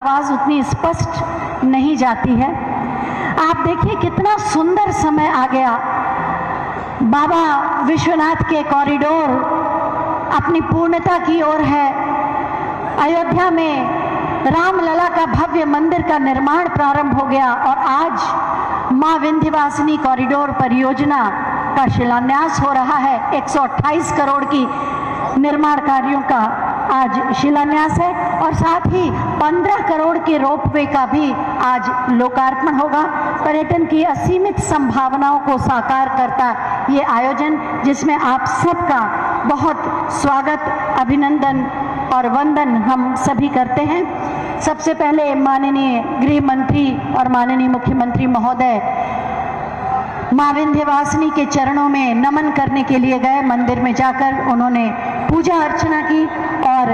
आवाज उतनी स्पष्ट नहीं जाती है। आप देखिए कितना सुंदर समय आ गया। बाबा विश्वनाथ के कॉरिडोर अपनी पूर्णता की ओर है। अयोध्या में रामलला का भव्य मंदिर का निर्माण प्रारंभ हो गया और आज मां विंध्यवासिनी कॉरिडोर परियोजना का शिलान्यास हो रहा है। 128 करोड़ की निर्माण कार्यों का आज शिलान्यास है और साथ ही 15 करोड़ के रोपवे का भी आज लोकार्पण होगा। पर्यटन की असीमित संभावनाओं को साकार करता ये आयोजन, जिसमें आप सबका बहुत स्वागत, अभिनंदन और वंदन हम सभी करते हैं। सबसे पहले माननीय गृह मंत्री और माननीय मुख्यमंत्री महोदय मां विंध्यवासिनी के चरणों में नमन करने के लिए गए। मंदिर में जाकर उन्होंने पूजा अर्चना की और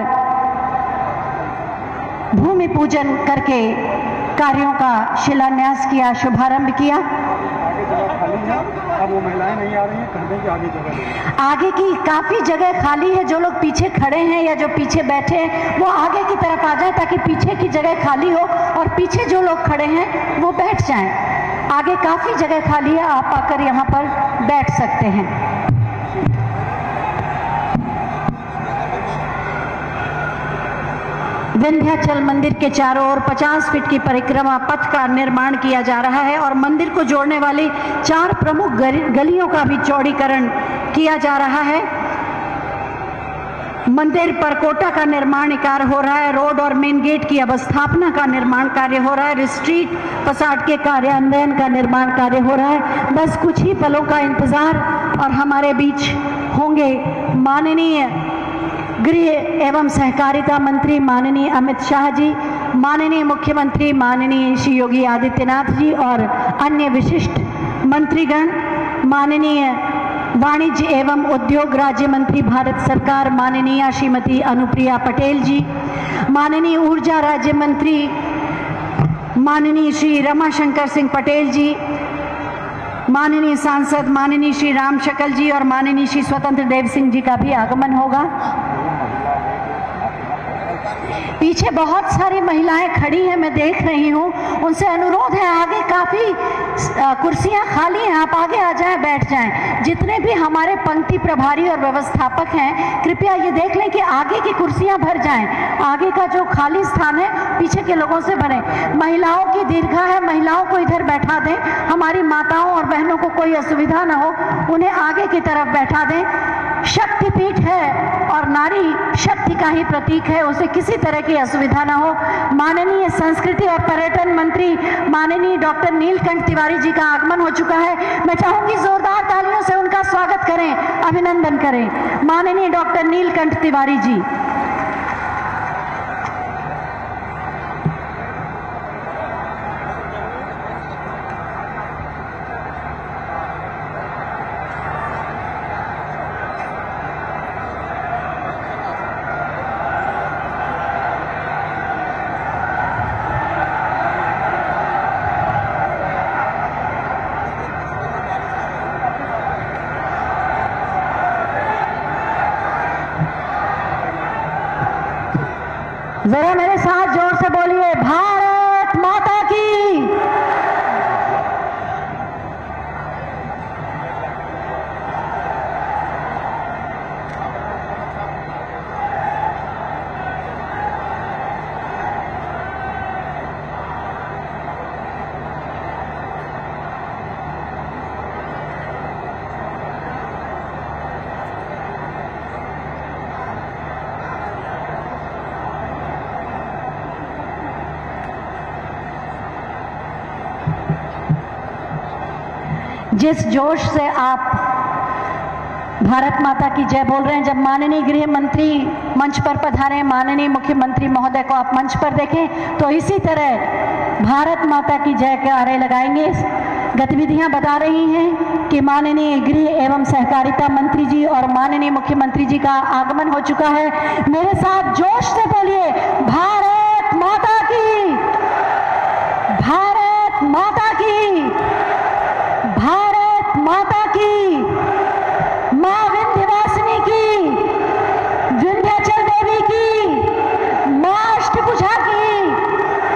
भूमि पूजन करके कार्यों का शिलान्यास किया, शुभारंभ किया। अब वो महिलाएं नहीं आ रही हैं, कहते हैं कि आगे जगह आगे की काफी जगह खाली है। जो लोग पीछे खड़े हैं या जो पीछे बैठे हैं वो आगे की तरफ आ जाए ताकि पीछे की जगह खाली हो और पीछे जो लोग खड़े हैं वो बैठ जाएं। आगे काफी जगह खाली है, आप आकर यहाँ पर बैठ सकते हैं। विंध्याचल मंदिर के चारों ओर 50 फीट की परिक्रमा पथ का निर्माण किया जा रहा है और मंदिर को जोड़ने वाली 4 प्रमुख गलियों का भी चौड़ीकरण किया जा रहा है। मंदिर परकोटा का निर्माण कार्य हो रहा है। रोड और मेन गेट की अवस्थापना का निर्माण कार्य हो रहा है। स्ट्रीट फसाड के कार्यान्वयन का निर्माण कार्य हो रहा है। बस कुछ ही पलों का इंतजार और हमारे बीच होंगे माननीय गृह एवं सहकारिता मंत्री माननीय अमित शाह जी, माननीय मुख्यमंत्री माननीय श्री योगी आदित्यनाथ जी और अन्य विशिष्ट मंत्रीगण, माननीय वाणिज्य एवं उद्योग राज्य मंत्री भारत सरकार माननीय श्रीमती अनुप्रिया पटेल जी, माननीय ऊर्जा राज्य मंत्री माननीय श्री रमाशंकर सिंह पटेल जी, माननीय सांसद माननीय श्री राम शकल जी और माननीय श्री स्वतंत्र देव सिंह जी का भी आगमन होगा। पीछे बहुत सारी महिलाएं खड़ी हैं, मैं देख रही हूं। उनसे अनुरोध है, आगे काफी कुर्सियां खाली हैं, आप आगे आ जाएं, बैठ जाएं। जितने भी हमारे पंक्ति प्रभारी और व्यवस्थापक हैं, कृपया ये देख लें कि आगे की कुर्सियां भर जाएं। आगे का जो खाली स्थान है पीछे के लोगों से भरें। महिलाओं की दीर्घा है, महिलाओं को इधर बैठा दें। हमारी माताओं और बहनों को कोई असुविधा ना हो, उन्हें आगे की तरफ बैठा दें। शक्तिपीठ है और नारी शक्ति का ही प्रतीक है, उसे किसी तरह की असुविधा ना हो। माननीय संस्कृति और पर्यटन मंत्री माननीय डॉक्टर नीलकंठ तिवारी जी का आगमन हो चुका है। मैं चाहूंगी जोरदार तालियों से उनका स्वागत करें, अभिनंदन करें। माननीय डॉक्टर नीलकंठ तिवारी जी। जरा मेरे साथ जोर से बोलिए, भारत माता की। जिस जोश से आप भारत माता की जय बोल रहे हैं, जब माननीय गृह मंत्री मंच पर पधारे, माननीय मुख्यमंत्री महोदय को आप मंच पर देखें तो इसी तरह भारत माता की जय के नारे लगाएंगे। गतिविधियां बता रही हैं कि माननीय गृह एवं सहकारिता मंत्री जी और माननीय मुख्यमंत्री जी का आगमन हो चुका है। मेरे साथ जोश से बोलिए, भारत माता की, भारत माता की, भारत माता की, मां विंध्यवासिनी की, विंध्याचल देवी की, मां अष्टभुजा की,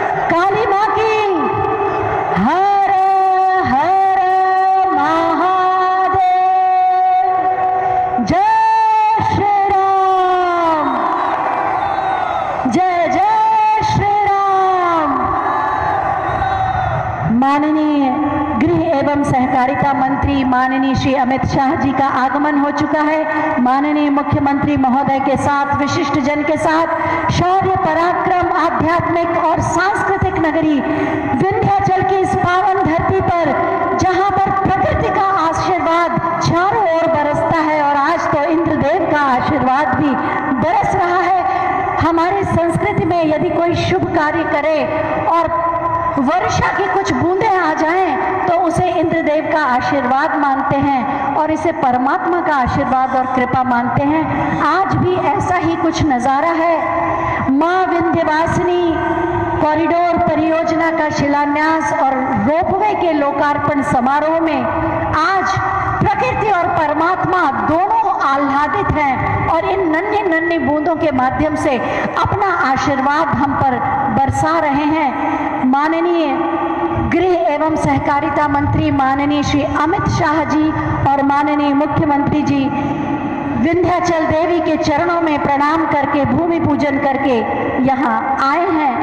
एवं सहकारिता मंत्री माननीय श्री अमित शाह जी का आगमन हो चुका है। माननीय मुख्यमंत्री महोदय के साथ, विशिष्ट जन के साथ शौर्य, पराक्रम, आध्यात्मिक और सांस्कृतिक नगरी विंध्याचल की इस पावन धरती पर, जहां पर प्रकृति का आशीर्वाद चारों ओर बरसता है और आज तो इंद्रदेव का आशीर्वाद भी बरस रहा है। हमारी संस्कृति में यदि कोई शुभ कार्य करे और वर्षा की कुछ बूंदें आ जाएं तो उसे इंद्रदेव का आशीर्वाद मानते हैं और इसे परमात्मा का आशीर्वाद और कृपा मानते हैं। आज भी ऐसा ही कुछ नज़ारा है। माँ विंध्यवासिनी कॉरिडोर परियोजना का शिलान्यास और रोपवे के लोकार्पण समारोह में आज प्रकृति और परमात्मा दोनों आह्लादित हैं और इन नन्हे नन्हे बूंदों के माध्यम से अपना आशीर्वाद हम पर बरसा रहे हैं। माननीय गृह एवं सहकारिता मंत्री माननीय श्री अमित शाह जी और माननीय मुख्यमंत्री जी विंध्याचल देवी के चरणों में प्रणाम करके, भूमि पूजन करके यहाँ आए हैं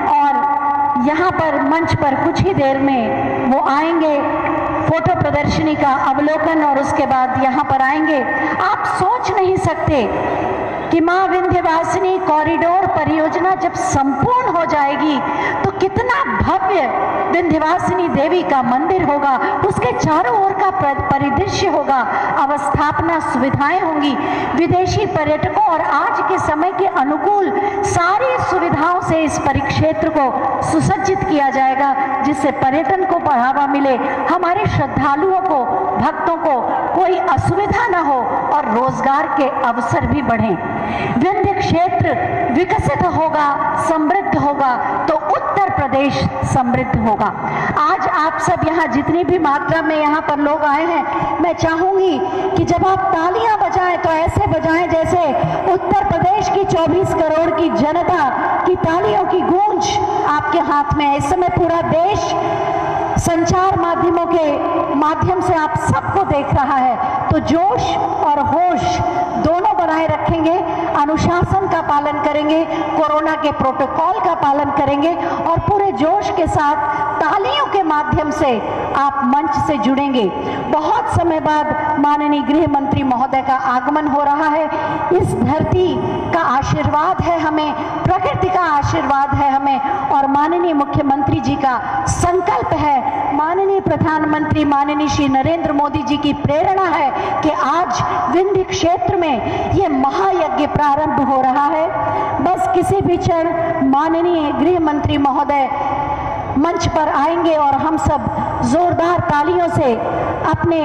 और यहाँ पर मंच पर कुछ ही देर में वो आएंगे। फोटो प्रदर्शनी का अवलोकन और उसके बाद यहाँ पर आएंगे। आप सोच नहीं सकते कि माँ विंध्यवासिनी कॉरिडोर परियोजना जब संपूर्ण हो जाएगी तो कितना भव्य विंध्यवासिनी देवी का मंदिर होगा, उसके चारों ओर का परिदृश्य होगा, अवस्थापना सुविधाएं होंगी, विदेशी पर्यटकों और आज के समय के अनुकूल सारी सुविधाओं से इस परिक्षेत्र को सुसज्जित किया जाएगा, जिससे पर्यटन को बढ़ावा मिले, हमारे श्रद्धालुओं को, भक्तों को कोई असुविधा न हो और रोजगार के अवसर भी बढ़ें। विंध्य क्षेत्र विकसित होगा, समृद्ध होगा तो उत्तर प्रदेश समृद्ध होगा। आज आप सब यहाँ जितनी भी मात्रा में यहाँ पर लोग आए हैं, मैं चाहूंगी कि जब आप तालियां बजाएं तो ऐसे बजाएं जैसे उत्तर प्रदेश की 24 करोड़ की जनता की तालियों की गूंज आपके हाथ में है। इस समय पूरा देश संचार माध्यमों के माध्यम से आप सबको देख रहा है, तो जोश और होश दोनों बनाए रखेंगे, अनुशासन का पालन करेंगे, कोरोना के प्रोटोकॉल का पालन करेंगे और पूरे जोश के साथ तालियों के माध्यम से आप मंच से जुड़ेंगे। बहुत समय बाद माननीय गृह मंत्री महोदय का आगमन हो रहा है। इस धरती का आशीर्वाद है हमें, प्रकृति का आशीर्वाद है हमें और माननीय मुख्यमंत्री जी का संकल्प है, माननीय प्रधानमंत्री माननीय श्री नरेंद्र मोदी जी की प्रेरणा है कि आज विंध्य क्षेत्र में ये महायज्ञ प्रारंभ हो रहा है। बस किसी भी क्षण माननीय गृह मंत्री महोदय मंच पर आएंगे और हम सब जोरदार तालियों से अपने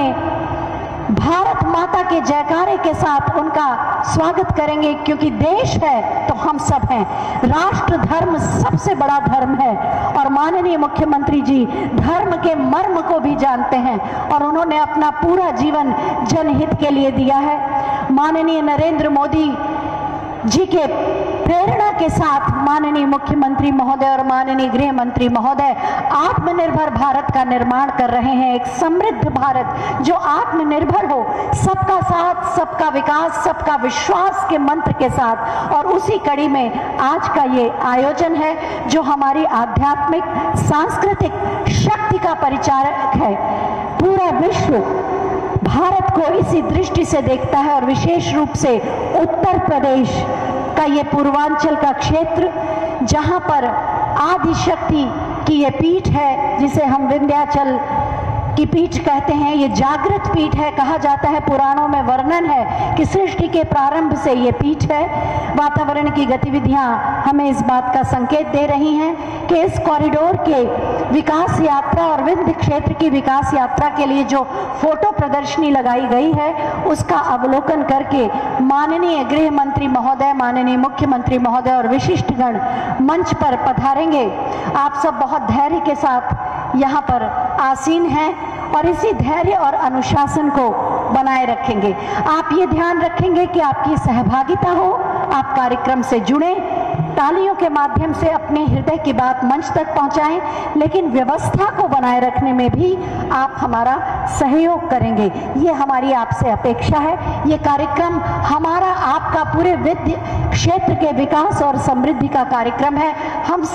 भारत माता के जयकारे के साथ उनका स्वागत करेंगे, क्योंकि देश है तो हम सब हैं। राष्ट्र धर्म सबसे बड़ा धर्म है और माननीय मुख्यमंत्री जी धर्म के मर्म को भी जानते हैं और उन्होंने अपना पूरा जीवन जनहित के लिए दिया है। माननीय नरेंद्र मोदी जी के प्रेरणा के साथ माननीय मुख्यमंत्री महोदय और माननीय गृह मंत्री महोदय आत्मनिर्भर भारत का निर्माण कर रहे हैं। एक समृद्ध भारत जो आत्मनिर्भर हो, सबका साथ, सबका विकास, सबका विश्वास के मंत्र के साथ। और उसी कड़ी में आज का ये आयोजन है जो हमारी आध्यात्मिक सांस्कृतिक शक्ति का परिचारक है। पूरा विश्व भारत को इसी दृष्टि से देखता है और विशेष रूप से उत्तर प्रदेश का ये पूर्वांचल का क्षेत्र, जहां पर आदि शक्ति की ये पीठ है, जिसे हम विंध्याचल की पीठ कहते हैं। ये जागृत पीठ है, कहा जाता है, पुराणों में वर्णन है कि सृष्टि के प्रारंभ से ये पीठ है। वातावरण की गतिविधियां हमें इस बात का संकेत दे रही हैं कि इस कॉरिडोर के विकास यात्रा और विंध्य क्षेत्र की विकास यात्रा के लिए जो फोटो प्रदर्शनी लगाई गई है उसका अवलोकन करके माननीय गृह मंत्री महोदय, माननीय मुख्यमंत्री महोदय और विशिष्टगण मंच पर पधारेंगे। आप सब बहुत धैर्य के साथ यहाँ पर आसीन हैं और इसी धैर्य और अनुशासन को बनाए रखेंगे। आप ये ध्यान रखेंगे कि आपकी सहभागिता हो, आप कार्यक्रम से जुड़ें, तालियों के माध्यम से अपने हृदय की बात मंच तक पहुंचाएं, लेकिन व्यवस्था को बनाए रखने में भी आप हमारा सहयोग करेंगे। ये हमारी आपसे अपेक्षा है। ये कार्यक्रम हमारा आपका पूरे विंध्य क्षेत्र के विकास और समृद्धि का कार्यक्रम है। हम सब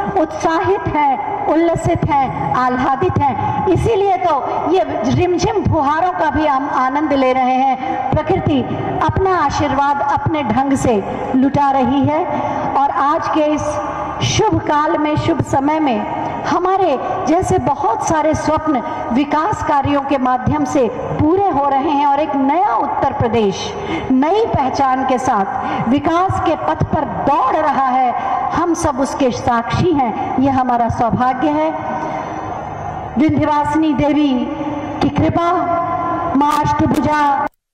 उत्साहित हैं, उल्लसित हैं, आह्लादित हैं। इसीलिए तो ये रिमझिम फुहारों का भी हम आनंद ले रहे हैं। प्रकृति अपना आशीर्वाद अपने ढंग से लुटा रही है और आज के इस शुभ काल में, शुभ समय में हमारे जैसे बहुत सारे स्वप्न विकास कार्यों के माध्यम से पूरे हो रहे हैं और एक नया उत्तर प्रदेश नई पहचान के साथ विकास के पथ पर दौड़ रहा है। हम सब उसके साक्षी हैं। यह हमारा सौभाग्य है। विंध्यवासिनी देवी की कृपा, मां अष्टभुजा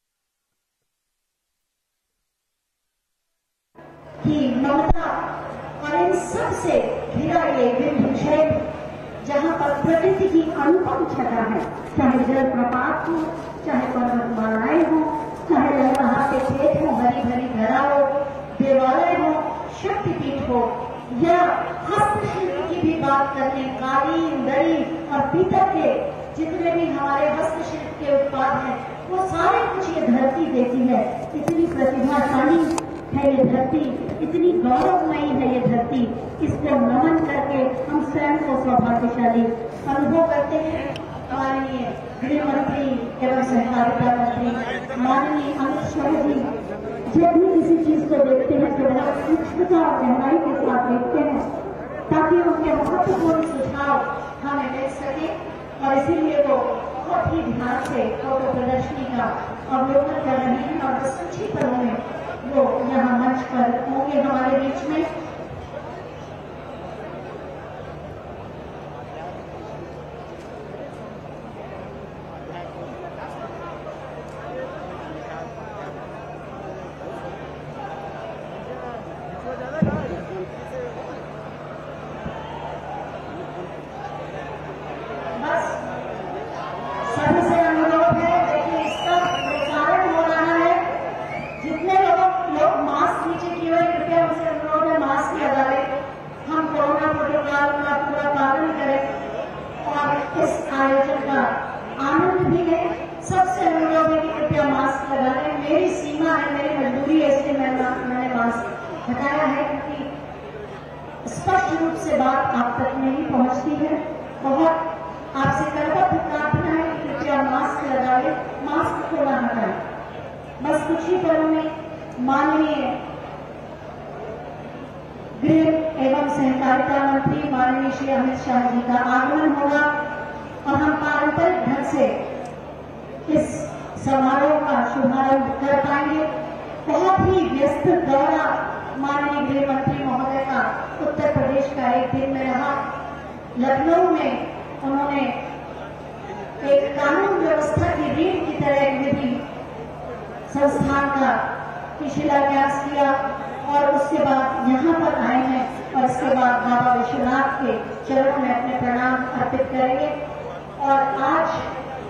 की ममता और इन सब से घिरा ये विंध्य क्षेत्र, जहाँ पर प्रकृति की अनुपम छटा है, चाहे जलप्रपात हो, चाहे पर्वतमालाएं हो, चाहे लहलहाते खेत हो, हरी भरी धरा हो, देवालय हो, शक्तिपीठ हो, या हस्तशिल्प की भी बात करते हैं, कालीन, दरी और पीतल के जितने भी हमारे हस्तशिल्प के उत्पाद हैं, वो सारे कुछ ये धरती देती है। इतनी प्रतिभाशाली है ये धरती, इतनी गौरवमयी है ये धरती। इसको नमन करके हम स्वयं को सौभाग्यशाली अनुभव करते हैं। माननीय गृह मंत्री एवं सहकारिता मंत्री माननीय अमित शाह जी जब भी किसी चीज को देखते हैं तो बहुत सूक्ष्मता और गहराई के साथ देखते हैं, ताकि उनके महत्वपूर्ण सुझाव हमें मिल सके। और इसीलिए वो बहुत ही ध्यान से फोटो प्रदर्शनी का अवलोकन कर रहे हैं और बस कुछ ही पलों में वो यहाँ मंच पर होंगे हमारे बीच में। हटाया है क्योंकि स्पष्ट रूप से बात आप तक नहीं पहुंचती है। बहुत आपसे करबद्ध प्रार्थना है कि कृपया मास्क लगाए, मास्क को न हटाए। बस कुछ ही पलों में माननीय गृह एवं सहकारिता मंत्री माननीय श्री अमित शाह जी का आगमन होगा और हम पारंपरिक ढंग से इस समारोह का शुभारंभ कर पाएंगे। बहुत ही व्यस्त दौरा माननीय गृह मंत्री महोदय का उत्तर प्रदेश का एक दिन में रहा। लखनऊ में उन्होंने एक कानून व्यवस्था की रीढ़ की तरह एक विधि संस्थान का शिलान्यास किया और उसके बाद यहाँ पर आए हैं और इसके बाद बाबा विश्वनाथ के चरणों में अपने प्रणाम अर्पित करेंगे। और आज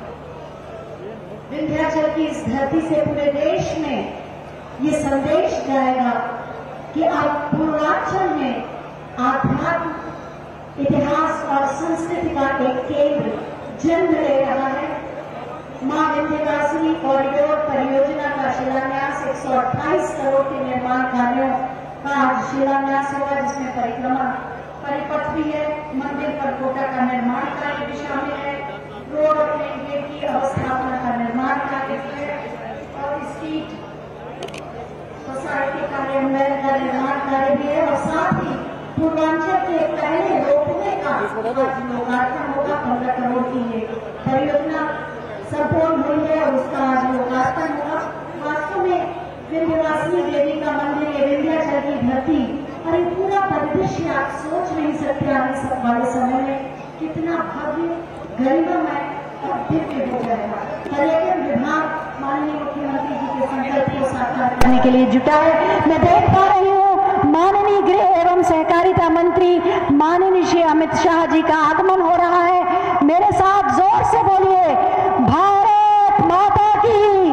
विंध्याचल की इस धरती से पूरे देश में ये संदेश जाएगा कि अब पूर्वांचल में आध्यात्म, इतिहास और संस्कृति का एक केंद्र जन्म ले रहा है। मां विंध्यवासिनी कॉरिडोर परियोजना का शिलान्यास 128 करोड़ के निर्माण कार्यों का आज शिलान्यास होगा, जिसमें परिक्रमा परिपथ भी है, मंदिर परकोटा का निर्माण कार्य भी शामिल है, रोड और मेन गेट की अवस्थापना का निर्माण कार्य भी है और स्ट्रीट सोसाइटी कार्यान्वयन का निर्माण कार्य भी है और साथ ही पूर्वांचल के पहले रोपवे का लोकार्पण होगा। 15 करोड़ की ये परियोजना संपूर्ण हुई है और उसका आज लोकार्पण होगा। वास्तव में विंध्यवासिनी देवी का मंदिर, ये विंध्याचल की धरती और ये पूरा परिदृश्य आप सोच नहीं सकते आने वाले समय में कितना भव्य, गरिमामय और दिव्य हो जाएगा। पर्यटन विभाग माननीय मुख्यमंत्री जी के संकल्प को साकार करने के लिए जुटा है। मैं देख पा रही हूँ माननीय गृह एवं सहकारिता मंत्री माननीय श्री अमित शाह जी का आगमन हो रहा है। मेरे साथ जोर से बोलिए, भारत माता की,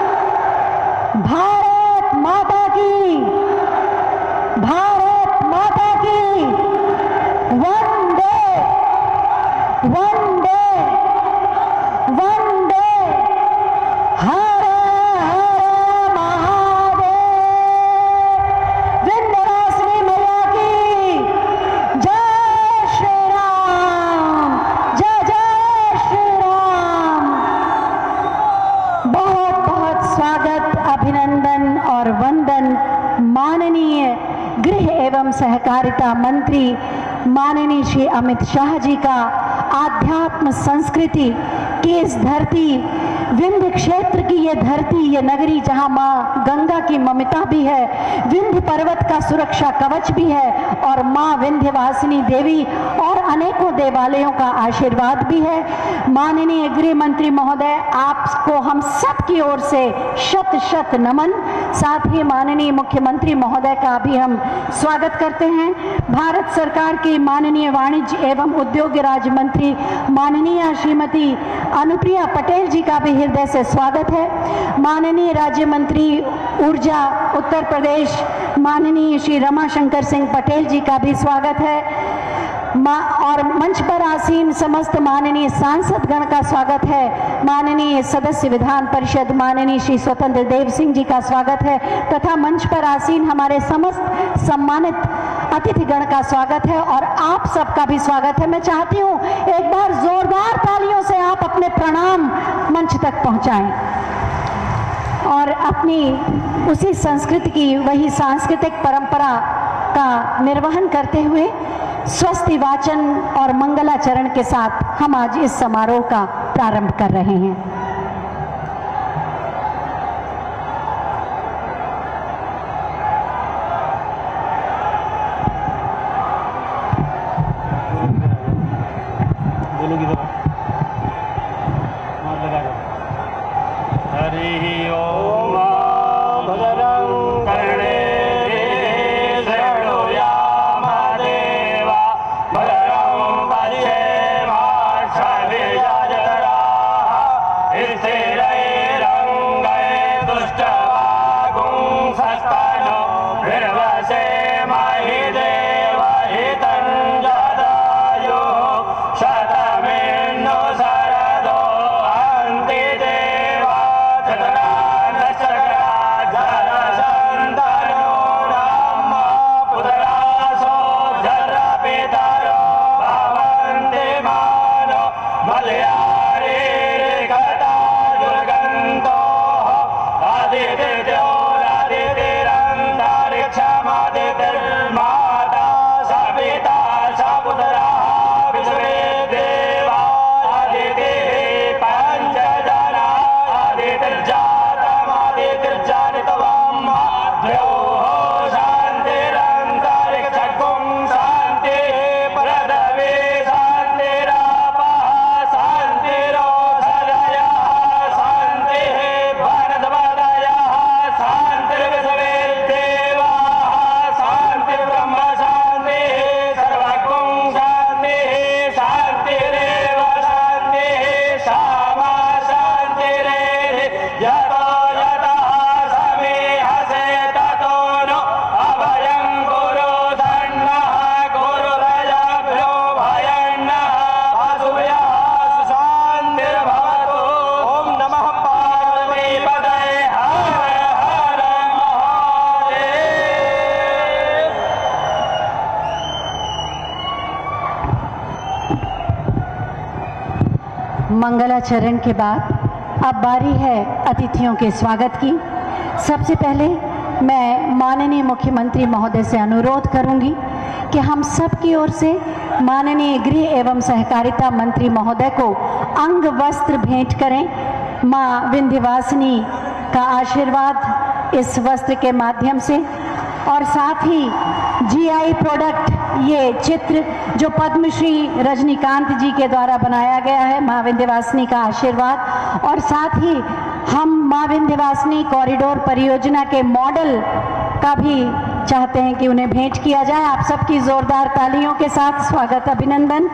भारत माता की, भारत माता की। वंदे वंदे वंदे, हर हर महादेव। विंध्यवासिनी मैया की जय। सहकारिता मंत्री माननीय श्री अमित शाह जी का आध्यात्म संस्कृति की इस धरती, विंध्य क्षेत्र की ये धरती, ये नगरी जहां माँ गंगा की ममता भी है, विंध्य पर्वत का सुरक्षा कवच भी है और माँ विंध्यवासिनी देवी और अनेकों देवालयों का आशीर्वाद भी है। माननीय गृह मंत्री महोदय, आपको हम सब की ओर से शत शत नमन। साथ ही माननीय मुख्यमंत्री महोदय का भी हम स्वागत करते हैं। भारत सरकार की माननीय वाणिज्य एवं उद्योग राज्य मंत्री माननीय श्रीमती अनुप्रिया पटेल जी का भी हृदय से स्वागत है। माननीय राज्य मंत्री ऊर्जा उत्तर प्रदेश माननीय श्री रमाशंकर सिंह पटेल जी का भी स्वागत है। और मंच पर आसीन समस्त माननीय सांसद गण का स्वागत है। माननीय सदस्य विधान परिषद माननीय श्री स्वतंत्र देव सिंह जी का स्वागत है तथा मंच पर आसीन हमारे समस्त सम्मानित अतिथि गण का स्वागत है और आप सबका भी स्वागत है। मैं चाहती हूँ एक बार जोरदार तालियों से आप अपने प्रणाम मंच तक पहुँचाएं और अपनी उसी संस्कृति की, वही सांस्कृतिक परंपरा का निर्वहन करते हुए स्वस्ति वाचन और मंगलाचरण के साथ हम आज इस समारोह का प्रारंभ कर रहे हैं। मंगलाचरण के बाद अब बारी है अतिथियों के स्वागत की। सबसे पहले मैं माननीय मुख्यमंत्री महोदय से अनुरोध करूंगी कि हम सब की ओर से माननीय गृह एवं सहकारिता मंत्री महोदय को अंग वस्त्र भेंट करें। माँ विंध्यवासिनी का आशीर्वाद इस वस्त्र के माध्यम से और साथ ही जीआई प्रोडक्ट, ये चित्र जो पद्मश्री रजनीकांत जी के द्वारा बनाया गया है, माँ विंध्यवासिनी का आशीर्वाद, और साथ ही हम माँ विंध्यवासिनी कॉरिडोर परियोजना के मॉडल का भी चाहते हैं कि उन्हें भेंट किया जाए। आप सबकी जोरदार तालियों के साथ स्वागत, अभिनंदन।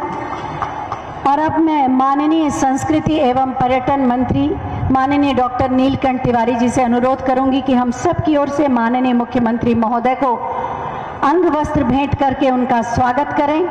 और अब मैं माननीय संस्कृति एवं पर्यटन मंत्री माननीय डॉक्टर नीलकंठ तिवारी जी से अनुरोध करूंगी कि हम सब की ओर से माननीय मुख्यमंत्री महोदय को अंग वस्त्र भेंट करके उनका स्वागत करें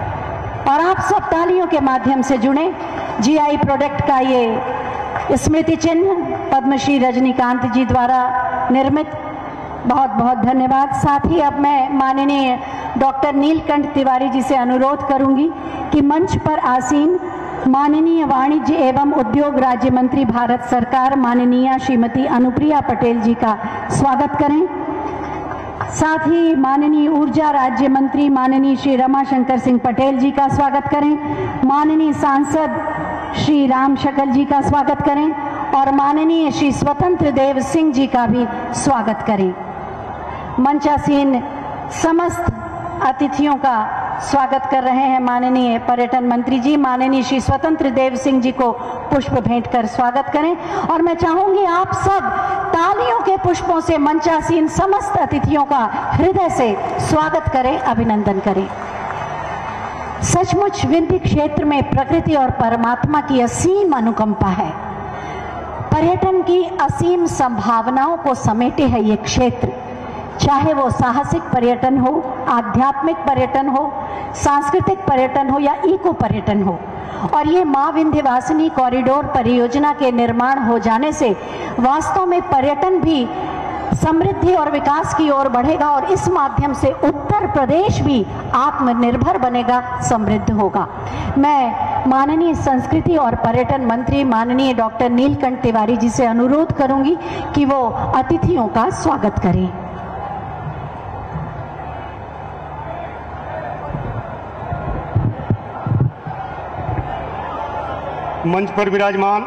और आप सब तालियों के माध्यम से जुड़े। जीआई प्रोडक्ट का ये स्मृति चिन्ह पद्मश्री रजनीकांत जी द्वारा निर्मित, बहुत बहुत धन्यवाद। साथ ही अब मैं माननीय डॉक्टर नीलकंठ तिवारी जी से अनुरोध करूंगी कि मंच पर आसीन माननीय वाणिज्य एवं उद्योग राज्य मंत्री भारत सरकार माननीय श्रीमती अनुप्रिया पटेल जी का स्वागत करें। साथ ही माननीय ऊर्जा राज्य मंत्री माननीय श्री रमाशंकर सिंह पटेल जी का स्वागत करें, माननीय सांसद श्री राम शकल जी का स्वागत करें और माननीय श्री स्वतंत्र देव सिंह जी का भी स्वागत करें। मंचासीन समस्त अतिथियों का स्वागत कर रहे हैं माननीय पर्यटन मंत्री जी। माननीय श्री स्वतंत्र देव सिंह जी को पुष्प भेंट कर स्वागत करें और मैं चाहूंगी आप सब तालियों के पुष्पों से मंचासीन समस्त अतिथियों का हृदय से स्वागत करें, अभिनंदन करें। सचमुच विंध्य क्षेत्र में प्रकृति और परमात्मा की असीम अनुकंपा है। पर्यटन की असीम संभावनाओं को समेटे है ये क्षेत्र, चाहे वो साहसिक पर्यटन हो, आध्यात्मिक पर्यटन हो, सांस्कृतिक पर्यटन हो या इको पर्यटन हो। और ये मां विंध्यवासिनी कॉरिडोर परियोजना के निर्माण हो जाने से वास्तव में पर्यटन भी समृद्धि और विकास की ओर बढ़ेगा और इस माध्यम से उत्तर प्रदेश भी आत्मनिर्भर बनेगा, समृद्ध होगा। मैं माननीय संस्कृति और पर्यटन मंत्री माननीय डॉक्टर नीलकंठ तिवारी जी से अनुरोध करूंगी कि वो अतिथियों का स्वागत करें। मंच पर विराजमान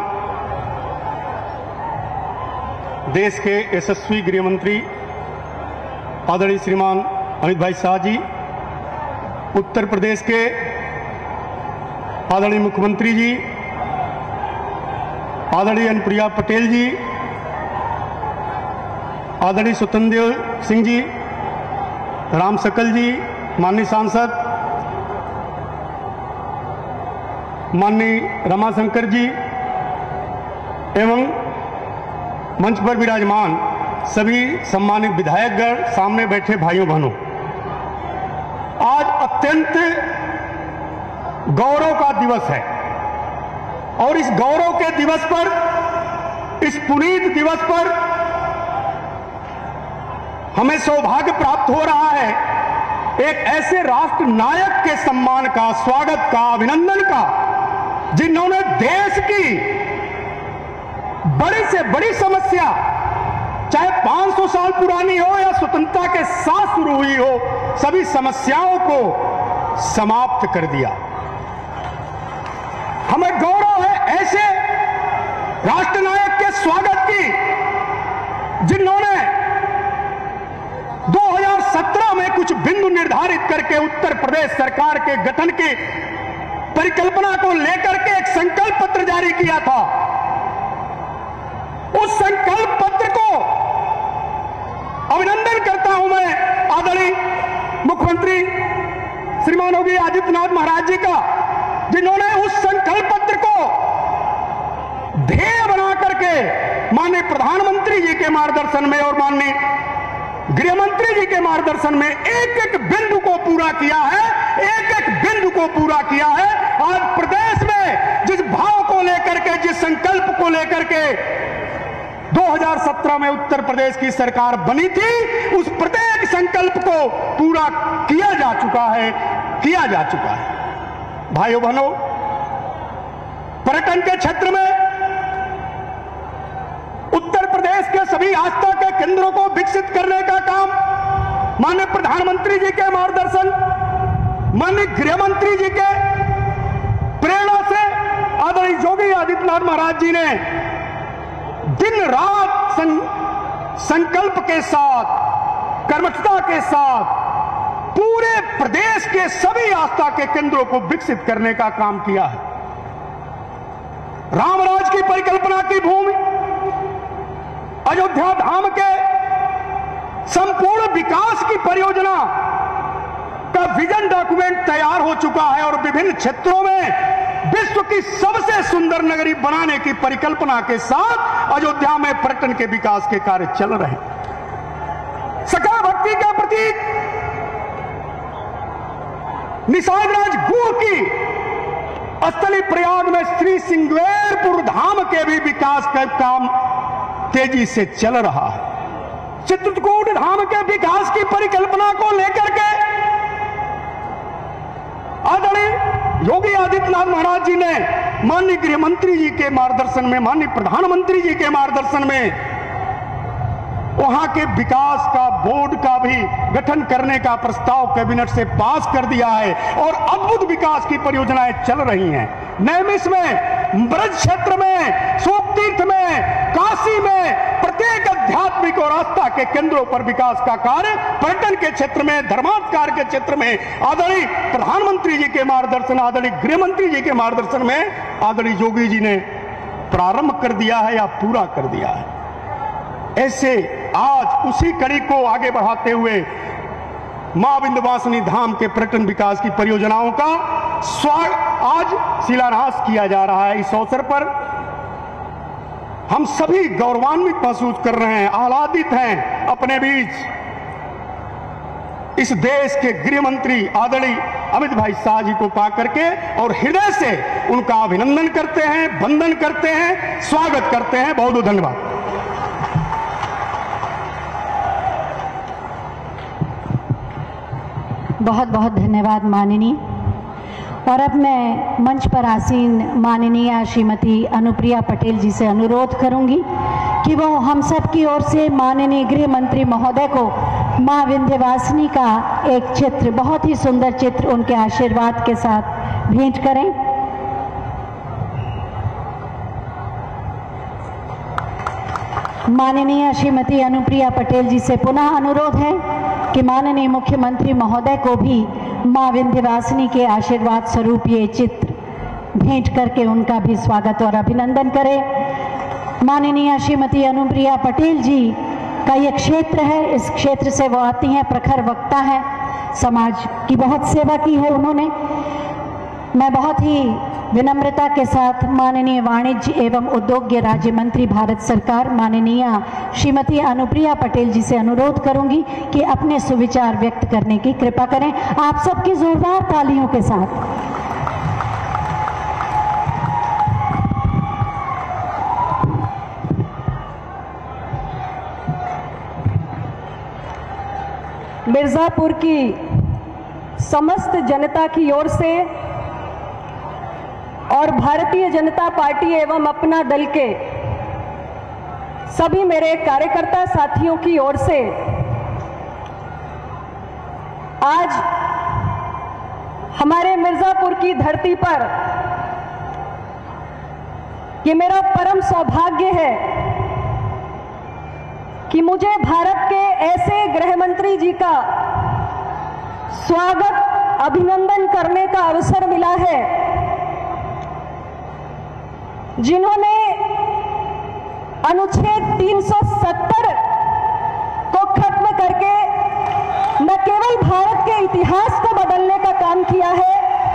देश के यशस्वी गृह मंत्री आदरणीय श्रीमान अमित भाई शाह जी, उत्तर प्रदेश के आदरणीय मुख्यमंत्री जी आदरणीय अनुप्रिया पटेल जी, आदरणीय स्वतंत्र देव सिंह जी, राम शकल जी, माननीय सांसद माननीय रमाशंकर जी एवं मंच पर विराजमान सभी सम्मानित विधायकगण, सामने बैठे भाइयों बहनों, आज अत्यंत गौरव का दिवस है और इस गौरव के दिवस पर, इस पुनीत दिवस पर हमें सौभाग्य प्राप्त हो रहा है एक ऐसे राष्ट्र नायक के सम्मान का, स्वागत का, अभिनंदन का, जिन्होंने देश की बड़ी से बड़ी समस्या, चाहे 500 साल पुरानी हो या स्वतंत्रता के साथ शुरू हुई हो, सभी समस्याओं को समाप्त कर दिया। हमें गौरव है ऐसे राष्ट्रनायक के स्वागत की, जिन्होंने 2017 में कुछ बिंदु निर्धारित करके उत्तर प्रदेश सरकार के गठन की परिकल्पना को लेकर के एक संकल्प पत्र जारी किया था। उस संकल्प पत्र को अभिनंदन करता हूं मैं आदरणीय मुख्यमंत्री श्रीमान योगी आदित्यनाथ महाराज जी का, जिन्होंने उस संकल्प पत्र को ध्येय बना करके माननीय प्रधानमंत्री जी के मार्गदर्शन में और माननीय गृह मंत्री जी के मार्गदर्शन में एक एक बिंदु को पूरा किया है, एक एक बिंदु को पूरा किया है। आज प्रदेश में जिस भाव को लेकर के, जिस संकल्प को लेकर के 2017 में उत्तर प्रदेश की सरकार बनी थी, उस प्रत्येक संकल्प को पूरा किया जा चुका है, किया जा चुका है। भाइयों बहनों, पर्यटन के क्षेत्र में उत्तर प्रदेश के सभी आस्था के केंद्रों को विकसित करने का काम माननीय प्रधानमंत्री जी के मार्गदर्शन, माननीय गृह मंत्री जी के प्रेरणा से आदरणीय योगी आदित्यनाथ महाराज जी ने दिन रात संकल्प के साथ, कर्मठता के साथ पूरे प्रदेश के सभी आस्था के केंद्रों को विकसित करने का काम किया है। रामराज की परिकल्पना की भूमि अयोध्या धाम के संपूर्ण विकास की परियोजना का विजन डॉक्यूमेंट तैयार हो चुका है और विभिन्न क्षेत्रों में विश्व की सबसे सुंदर नगरी बनाने की परिकल्पना के साथ अयोध्या में पर्यटन के विकास के कार्य चल रहे हैं। सखा भक्ति का प्रतीक निषादराज गुह की स्थली प्रयाग में श्री सिंगवेरपुर धाम के भी विकास का काम तेजी से चल रहा है। चित्रकूट धाम के विकास की परिकल्पना को लेकर के आदरणीय योगी आदित्यनाथ महाराज जी ने माननीय गृह मंत्री जी के मार्गदर्शन में, माननीय प्रधानमंत्री जी के मार्गदर्शन में वहां के विकास का बोर्ड का भी गठन करने का प्रस्ताव कैबिनेट से पास कर दिया है और अद्भुत विकास की परियोजनाएं चल रही हैं। नैमिष में, ब्रज क्षेत्र में, सूक्तीर्थ में, काशी में प्रत्येक आध्यात्मिक और आस्था के केंद्रों पर विकास का कार्य, पर्यटन के क्षेत्र में, धर्मार्थ कार्य के क्षेत्र में आदरणीय प्रधानमंत्री जी के मार्गदर्शन, आदरणीय गृह मंत्री जी के मार्गदर्शन में आदरणीय योगी जी ने प्रारंभ कर दिया है या पूरा कर दिया है। ऐसे आज उसी कड़ी को आगे बढ़ाते हुए मां विंध्यवासिनी धाम के पर्यटन विकास की परियोजनाओं का आज शिलान्यास किया जा रहा है। इस अवसर पर हम सभी गौरवान्वित महसूस कर रहे हैं, आह्लादित हैं अपने बीच इस देश के गृह मंत्री आदरणीय अमित भाई शाह जी को पा करके, और हृदय से उनका अभिनंदन करते हैं, वंदन करते हैं, स्वागत करते हैं। बहुत बहुत धन्यवाद। बहुत बहुत धन्यवाद माननीय। और अब मैं मंच पर आसीन माननीय श्रीमती अनुप्रिया पटेल जी से अनुरोध करूंगी कि वो हम सब की ओर से माननीय गृह मंत्री महोदय को मां विंध्यवासिनी का एक चित्र, बहुत ही सुंदर चित्र, उनके आशीर्वाद के साथ भेंट करें। माननीय श्रीमती अनुप्रिया पटेल जी से पुनः अनुरोध है कि माननीय मुख्यमंत्री महोदय को भी मां विंध्यवासिनी के आशीर्वाद स्वरूप ये चित्र भेंट करके उनका भी स्वागत और अभिनंदन करें। माननीय श्रीमती अनुप्रिया पटेल जी का ये क्षेत्र है, इस क्षेत्र से वो आती हैं, प्रखर वक्ता है, समाज की बहुत सेवा की है उन्होंने। मैं बहुत ही विनम्रता के साथ माननीय वाणिज्य एवं उद्योग राज्य मंत्री भारत सरकार माननीय श्रीमती अनुप्रिया पटेल जी से अनुरोध करूंगी कि अपने सुविचार व्यक्त करने की कृपा करें, आप सबकी जोरदार तालियों के साथ। मिर्जापुर की समस्त जनता की ओर से और भारतीय जनता पार्टी एवं अपना दल के सभी मेरे कार्यकर्ता साथियों की ओर से आज हमारे मिर्जापुर की धरती पर ये मेरा परम सौभाग्य है कि मुझे भारत के ऐसे गृह मंत्री जी का स्वागत, अभिनंदन करने का अवसर मिला है जिन्होंने अनुच्छेद 370 को खत्म करके न केवल भारत के इतिहास को बदलने का काम किया है,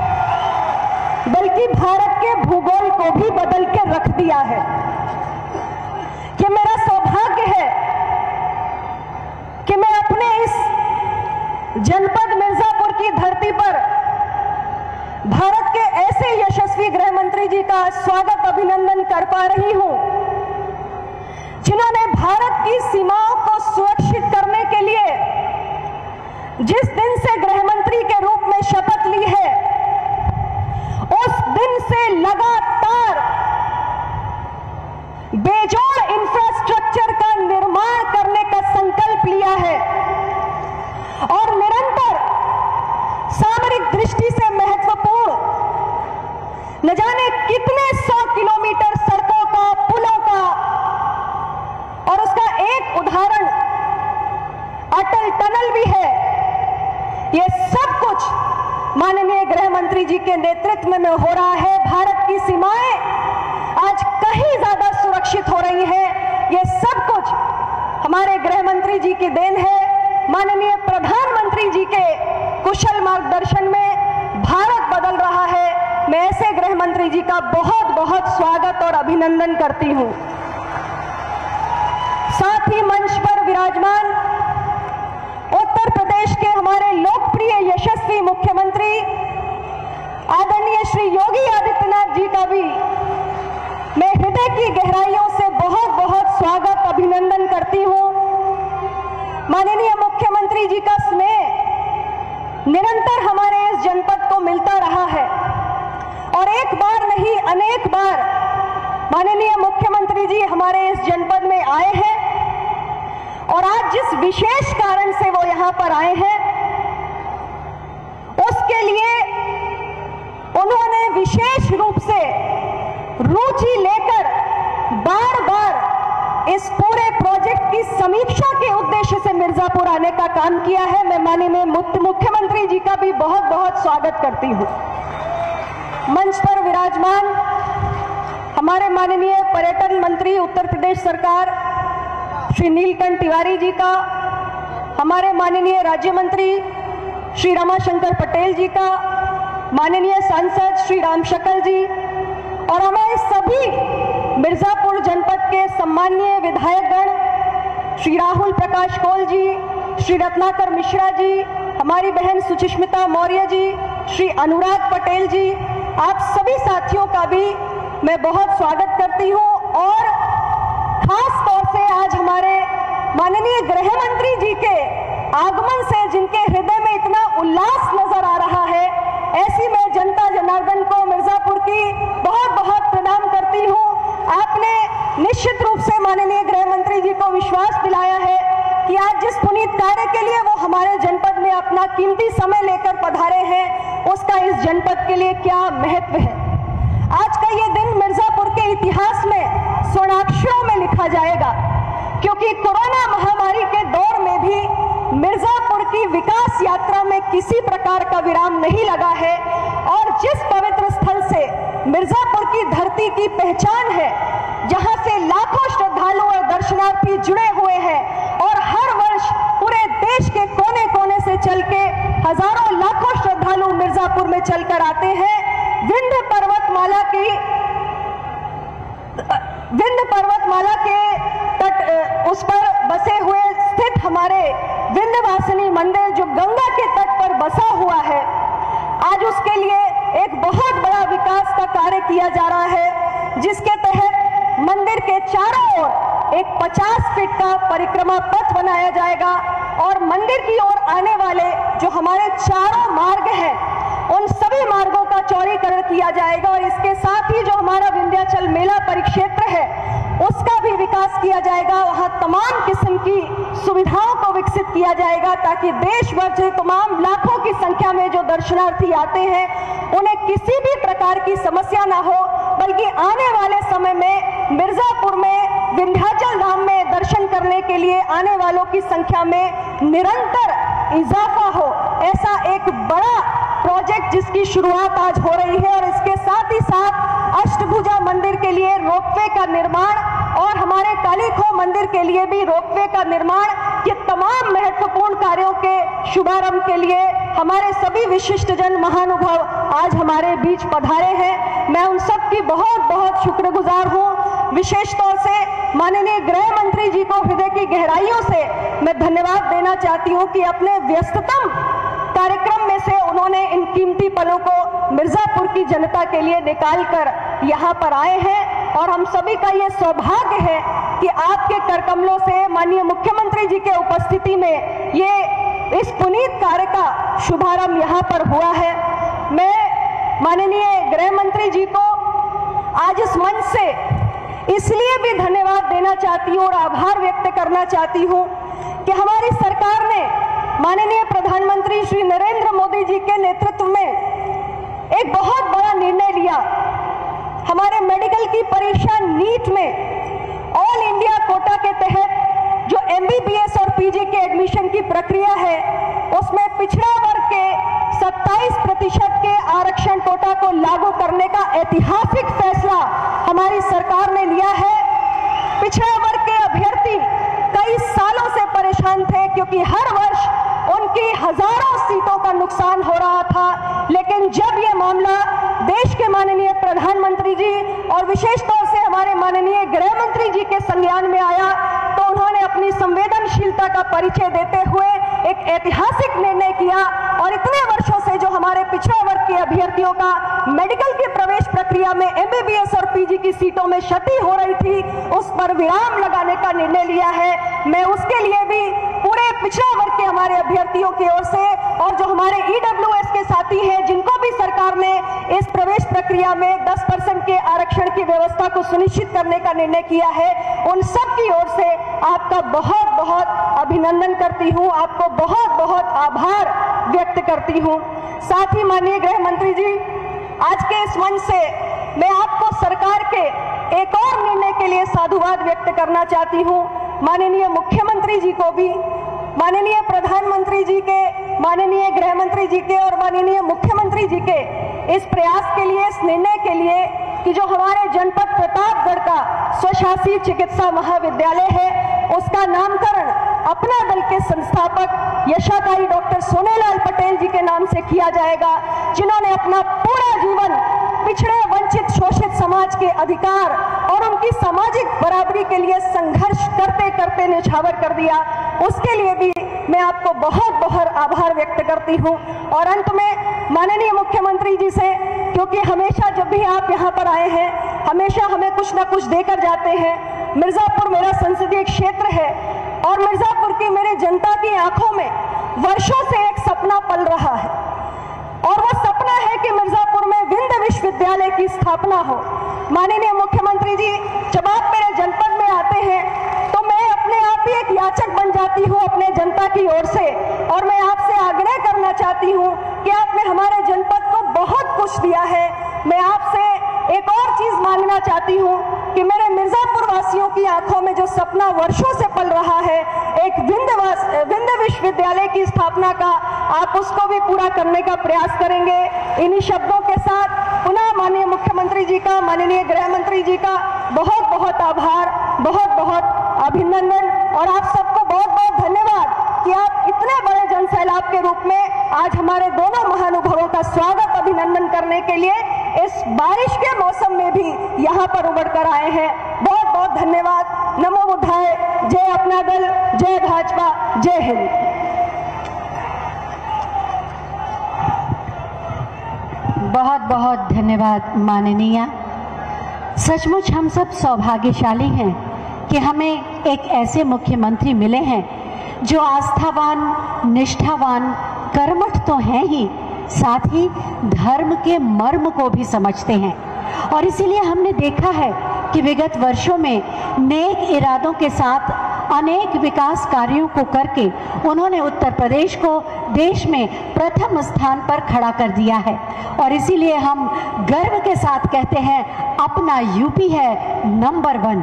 बल्कि भारत के भूगोल को भी बदल के रख दिया है। कि मेरा सौभाग्य है कि मैं अपने इस जनपद मिर्जापुर की धरती पर भारत के ऐसे यशस्वी गृह मंत्री जी का स्वागत, अभिनंदन कर पा रही हूं जिन्होंने भारत की सीमाओं को सुरक्षित करने के लिए जिस दिन से गृह मंत्री के रूप में शपथ ली है, उस दिन से लगातार बेजोड़ इंफ्रास्ट्रक्चर का निर्माण करने का संकल्प लिया है और निरंतर सामरिक दृष्टि से महत्वपूर्ण न जाने कितने 100 किलोमीटर सड़कों का, पुलों का, और उसका एक उदाहरण अटल टनल भी है। ये सब कुछ माननीय गृह मंत्री जी के नेतृत्व में हो रहा है। भारत की सीमाएं आज कहीं ज्यादा सुरक्षित हो रही हैं। ये सब कुछ हमारे गृह मंत्री जी की देन है। माननीय प्रधानमंत्री जी के कुशल मार्गदर्शन में भारत बदल रहा है। मैं ऐसे गृह मंत्री जी का बहुत बहुत स्वागत और अभिनंदन करती हूं। साथ ही मंच पर विराजमान उत्तर प्रदेश के हमारे लोकप्रिय यशस्वी मुख्यमंत्री आदरणीय श्री योगी आदित्यनाथ जी का भी मैं हृदय की गहराइयों से बहुत बहुत स्वागत, अभिनंदन करती हूं। माननीय मुख्यमंत्री जी का स्नेह निरंतर हमारे इस जनपद को मिलता रहा है और एक बार नहीं अनेक बार माननीय मुख्यमंत्री जी हमारे इस जनपद में आए हैं और आज जिस विशेष कारण से वो यहां पर आए हैं, उसके लिए उन्होंने विशेष रूप से रुचि लेकर बार बार इस पूरे प्रोजेक्ट की समीक्षा के उद्देश्य से मिर्जापुर आने का काम किया है। मैं माननीय मुख्यमंत्री जी का भी बहुत बहुत स्वागत करती हूं। मंच पर विराजमान हमारे माननीय पर्यटन मंत्री उत्तर प्रदेश सरकार श्री नीलकंठ तिवारी जी का, हमारे माननीय राज्य मंत्री श्री रमाशंकर पटेल जी का, माननीय सांसद श्री राम शकल जी और हमारे सभी मिर्जापुर जनपद के सम्माननीय विधायकगण श्री राहुल प्रकाश कोल जी, श्री रत्नाकर मिश्रा जी, हमारी बहन सुचिस्मिता मौर्य जी, श्री अनुराग पटेल जी, आप सभी साथियों का भी मैं बहुत स्वागत करती हूं। और खास तौर से आज हमारे माननीय गृह मंत्री जी के आगमन से जिनके हृदय में इतना उल्लास नजर आ रहा है, ऐसी मैं जनता जनार्दन को मिर्जापुर की बहुत बहुत प्रणाम करती हूं। आपने निश्चित रूप से माननीय गृह मंत्री जी को विश्वास दिलाया है कि आज जिस पुनीत कार्य के लिए वो हमारे जनपद में अपना कीमती समय लेकर पधारे हैं, उसका इस जनपद के लिए क्या महत्व है। आज का ये दिन मिर्जापुर के इतिहास में स्वर्णाक्षरों में लिखा जाएगा, क्योंकि कोरोना महामारी के दौर में भी मिर्जापुर की विकास यात्रा में किसी प्रकार का विराम नहीं लगा है। और जिस पवित्र स्थल से मिर्जापुर की धरती की पहचान है, जहां से लाखों श्रद्धालु और दर्शनार्थी जुड़े हुए हैं और हर वर्ष पूरे देश के कोने कोने से चल के हजारों लाखों श्रद्धालु मिर्जापुर में चलकर आते हैं। विंध्य पर्वतमाला के तट उस पर बसे हुए स्थित हमारे विंध्यवासिनी मंदिर जो गंगा के तट पर बसा हुआ है, आज उसके लिए एक बहुत बड़ा विकास का कार्य किया जा रहा है, जिसके तहत मंदिर के चारों ओर एक 50 फीट का परिक्रमा पथ बनाया जाएगा और मंदिर की ओर आने वाले जो हमारे चारों मार्ग हैं, उन सभी मार्गों का चौड़ीकरण किया जाएगा। और इसके साथ ही जो हमारा विंध्याचल मेला परिक्षेत्र है, उसका भी विकास किया जाएगा। वहां तमाम किस्म की सुविधाओं को विकसित किया जाएगा, ताकि देश भर से तमाम लाखों की संख्या में जो दर्शनार्थी आते हैं, उन्हें किसी भी प्रकार की समस्या ना हो, बल्कि आने वाले समय में मिर्जापुर में विंध्याचल धाम में दर्शन करने के लिए आने वालों की संख्या में निरंतर इजाफा हो। ऐसा एक बड़ा प्रोजेक्ट जिसकी शुरुआत आज हो रही है। और इसके साथ ही साथ अष्टभुजा मंदिर के लिए रोपवे का निर्माण और हमारे कालीखो मंदिर के लिए भी रोपवे का निर्माण, ये तमाम महत्वपूर्ण कार्यों के शुभारंभ के लिए हमारे सभी विशिष्ट जन महानुभाव आज हमारे बीच पधारे हैं। मैं उन सब की बहुत बहुत शुक्रगुजार हूँ। विशेष तौर से माननीय गृह मंत्री जी को हृदय की गहराइयों से मैं धन्यवाद देना चाहती हूँ कि अपने व्यस्ततम कार्यक्रम में से उन्होंने इन कीमती पलों को मिर्जापुर की जनता के लिए निकालकर यहाँ पर आए हैं। और हम सभी का ये सौभाग्य है कि आपके करकमलों से माननीय मुख्यमंत्री जी के उपस्थिति में ये इस पुनीत कार्य का शुभारंभ यहाँ पर हुआ है। मैं माननीय गृह मंत्री जी को आज इस मंच से इसलिए भी धन्यवाद देना चाहती हूँ और आभार व्यक्त करना चाहती हूँ कि हमारी सरकार ने माननीय प्रधानमंत्री श्री नरेंद्र मोदी जी के नेतृत्व में एक बहुत बड़ा निर्णय लिया। हमारे मेडिकल की परीक्षा नीट में ऑल इंडिया कोटा के तहत जो MBBS और PG के एडमिशन की प्रक्रिया है, उसमें पिछड़ा वर्ग के 27% के आरक्षण कोटा को लागू करने का ऐतिहासिक फैसला हमारी सरकार ने लिया है। पिछड़ा वर्ग के अभ्यर्थी कई सालों से परेशान थे, क्योंकि हर वर्ष उनकी हजारों सीटों का नुकसान हो रहा था। लेकिन जब यह मामला देश के माननीय प्रधानमंत्री जी और विशेष तौर से हमारे माननीय गृह मंत्री जी के संज्ञान में आया, तो उन्होंने अपनी संवेदनशीलता का परिचय देते हुए एक ऐतिहासिक निर्णय किया। और इतने वर्षों से जो हमारे पिछड़ा वर्ग के अभ्यर्थियों का मेडिकल की प्रवेश प्रक्रिया में MBBS और PG की सीटों में क्षति हो रही थी, उस पर विराम लगाने का निर्णय लिया है। मैं उसके लिए भी पूरे पिछड़ा वर्ग के हमारे अभ्यर्थियों की ओर से और जो हमारे EWS के साथी हैं, जिनको भी सरकार ने इस प्रवेश प्रक्रिया प्रक्रिया में 10% के आरक्षण की व्यवस्था को सुनिश्चित करने का निर्णय किया है, उन सब की ओर से आपका बहुत बहुत अभिनंदन करती हूं, आपको बहुत बहुत आभार व्यक्त करती हूं। साथ ही माननीय गृह मंत्री जी, आज के इस मंच से मैं आपको सरकार के एक और निर्णय के लिए साधुवाद व्यक्त करना चाहती हूं। माननीय मुख्यमंत्री जी को भी, माननीय प्रधानमंत्री जी के, माननीय गृह मंत्री जी के और माननीय मुख्यमंत्री जी के इस प्रयास के लिए, इस निर्णय के लिए कि जो हमारे जनपद प्रतापगढ़ का स्वशासी चिकित्सा महाविद्यालय है, उसका नामकरण अपना दल के संस्थापक यशाधारी डॉक्टर सोनेलाल पटेल जी के नाम से किया जाएगा, जिन्होंने अपना पूरा जीवन पिछड़े, वंचित, शोषित समाज के अधिकार और उनकी सामाजिक बराबरी के लिए संघर्ष करते करते न्यौछावर कर दिया। उसके लिए भी मैं आपको बहुत बहुत आभार व्यक्त करती हूं। और अंत में माननीय मुख्यमंत्री जी से, क्योंकि हमेशा जब भी आप यहां पर आए हैं, हमेशा हमें कुछ ना कुछ देकर जाते हैं। मिर्जापुर मेरा संसदीय क्षेत्र है और मिर्जापुर की मेरे जनता की आंखों में वर्षों से एक सपना पल रहा है, और वो सपना है कि मिर्जापुर में विंध्य विश्वविद्यालय की स्थापना हो। माननीय मुख्यमंत्री जी, जब आप मेरे जनपद में आते हैं तो मैं अपने आप ही एक याचक बन जाती हूँ अपने जनता की ओर से, और मैं आपसे आग्रह करना चाहती हूँ कि आपने हमारे जनपद को बहुत कुछ दिया है। मैं आपसे एक और चीज मांगना चाहती हूँ कि मेरे मिर्जापुर वासियों की आंखों में जो सपना वर्षों से पल रहा है, एक विंध्य विश्वविद्यालय की स्थापना का, आप उसको भी पूरा करने का प्रयास करेंगे। इन्हीं शब्दों के साथ पुनः माननीय मुख्यमंत्री जी का, माननीय गृह मंत्री जी का बहुत बहुत आभार, बहुत बहुत अभिनंदन, और आप सबको बहुत बहुत धन्यवाद कि आप इतने बड़े जनसैलाब के रूप में आज हमारे दोनों महानुभावों का स्वागत, अभिनंदन करने के लिए इस बारिश के मौसम में भी यहाँ पर उमड़ कर आए हैं। बहुत बहुत धन्यवाद। नमो बुद्धाय। जय अपना दल, जय भाजपा, जय हिंद। बहुत बहुत धन्यवाद माननीय। सचमुच हम सब सौभाग्यशाली हैं कि हमें एक ऐसे मुख्यमंत्री मिले हैं जो आस्थावान, निष्ठावान, कर्मठ तो हैं ही, साथ ही धर्म के मर्म को भी समझते हैं। और इसीलिए हमने देखा है कि विगत वर्षों में नेक इरादों के साथ अनेक विकास कार्यों को करके उन्होंने उत्तर प्रदेश को देश में प्रथम स्थान पर खड़ा कर दिया है। और इसीलिए हम गर्व के साथ कहते हैं, अपना यूपी है नंबर 1।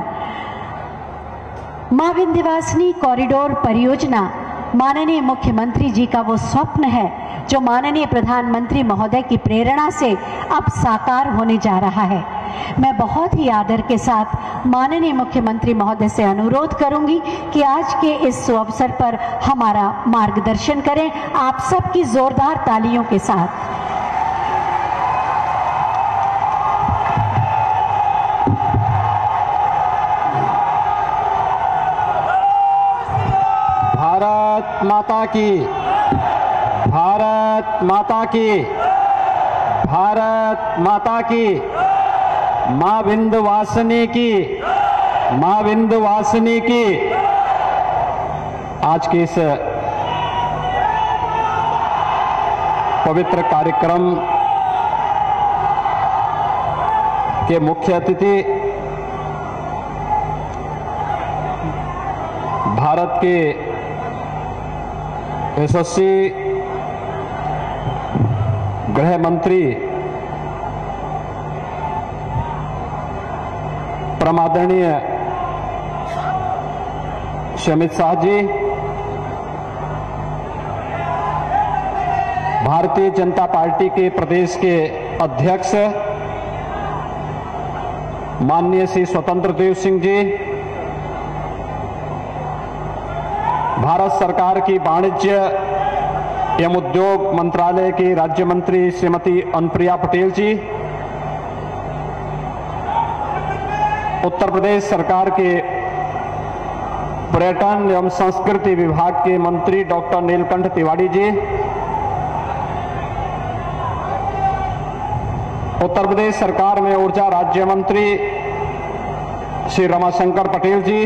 मां विंध्यवासिनी कॉरिडोर परियोजना माननीय मुख्यमंत्री जी का वो स्वप्न है जो माननीय प्रधानमंत्री महोदय की प्रेरणा से अब साकार होने जा रहा है। मैं बहुत ही आदर के साथ माननीय मुख्यमंत्री महोदय से अनुरोध करूंगी कि आज के इस अवसर पर हमारा मार्गदर्शन करें, आप सबकी जोरदार तालियों के साथ। भारत माता की, भारत माता की, भारत माता की, मां विंध्यवासिनी की, मां विंध्यवासिनी की। आज के इस पवित्र कार्यक्रम के मुख्य अतिथि भारत के यशस्वी गृह मंत्री परमादरणीय श्री अमित शाह जी, भारतीय जनता पार्टी के प्रदेश के अध्यक्ष माननीय श्री स्वतंत्र देव सिंह जी, भारत सरकार की वाणिज्य एवं उद्योग मंत्रालय की राज्य मंत्री श्रीमती अनुप्रिया पटेल जी, उत्तर प्रदेश सरकार के पर्यटन एवं संस्कृति विभाग के मंत्री डॉक्टर नीलकंठ तिवारी जी, उत्तर प्रदेश सरकार में ऊर्जा राज्य मंत्री श्री रमाशंकर पटेल जी,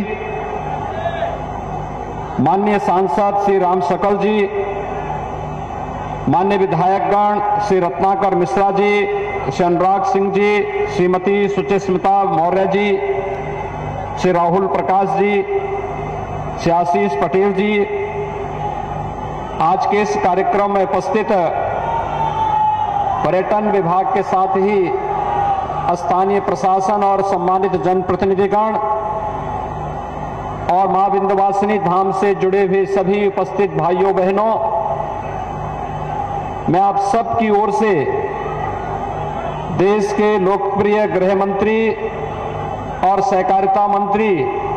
माननीय सांसद श्री राम शकल जी, मान्य विधायकगण श्री रत्नाकर मिश्रा जी, श्री अनुराग सिंह जी, श्रीमती सुचिस्मिता मौर्य जी, श्री राहुल प्रकाश जी, श्री आशीष पटेल जी, आज के इस कार्यक्रम में उपस्थित पर्यटन विभाग के साथ ही स्थानीय प्रशासन और सम्मानित जनप्रतिनिधिगण और मां विंध्यवासिनी धाम से जुड़े हुए सभी उपस्थित भाइयों बहनों, मैं आप सब की ओर से देश के लोकप्रिय गृह मंत्री और सहकारिता मंत्री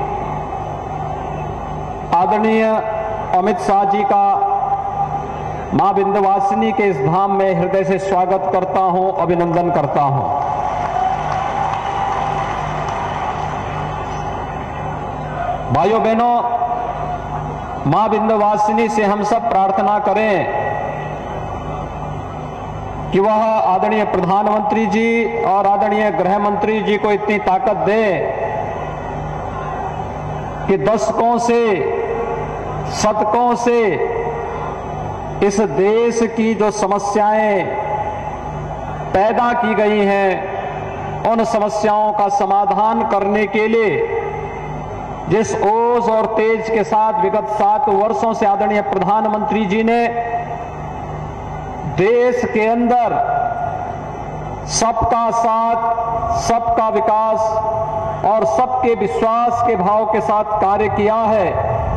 आदरणीय अमित शाह जी का मां विंध्यवासिनी के इस धाम में हृदय से स्वागत करता हूं, अभिनंदन करता हूं। भाइयों बहनों, मां विंध्यवासिनी से हम सब प्रार्थना करें कि वह आदरणीय प्रधानमंत्री जी और आदरणीय गृह मंत्री जी को इतनी ताकत दे कि दशकों से, शतकों से इस देश की जो समस्याएं पैदा की गई हैं, उन समस्याओं का समाधान करने के लिए जिस ओज और तेज के साथ विगत 7 वर्षों से आदरणीय प्रधानमंत्री जी ने देश के अंदर सबका साथ, सबका विकास और सबके विश्वास के भाव के साथ कार्य किया है,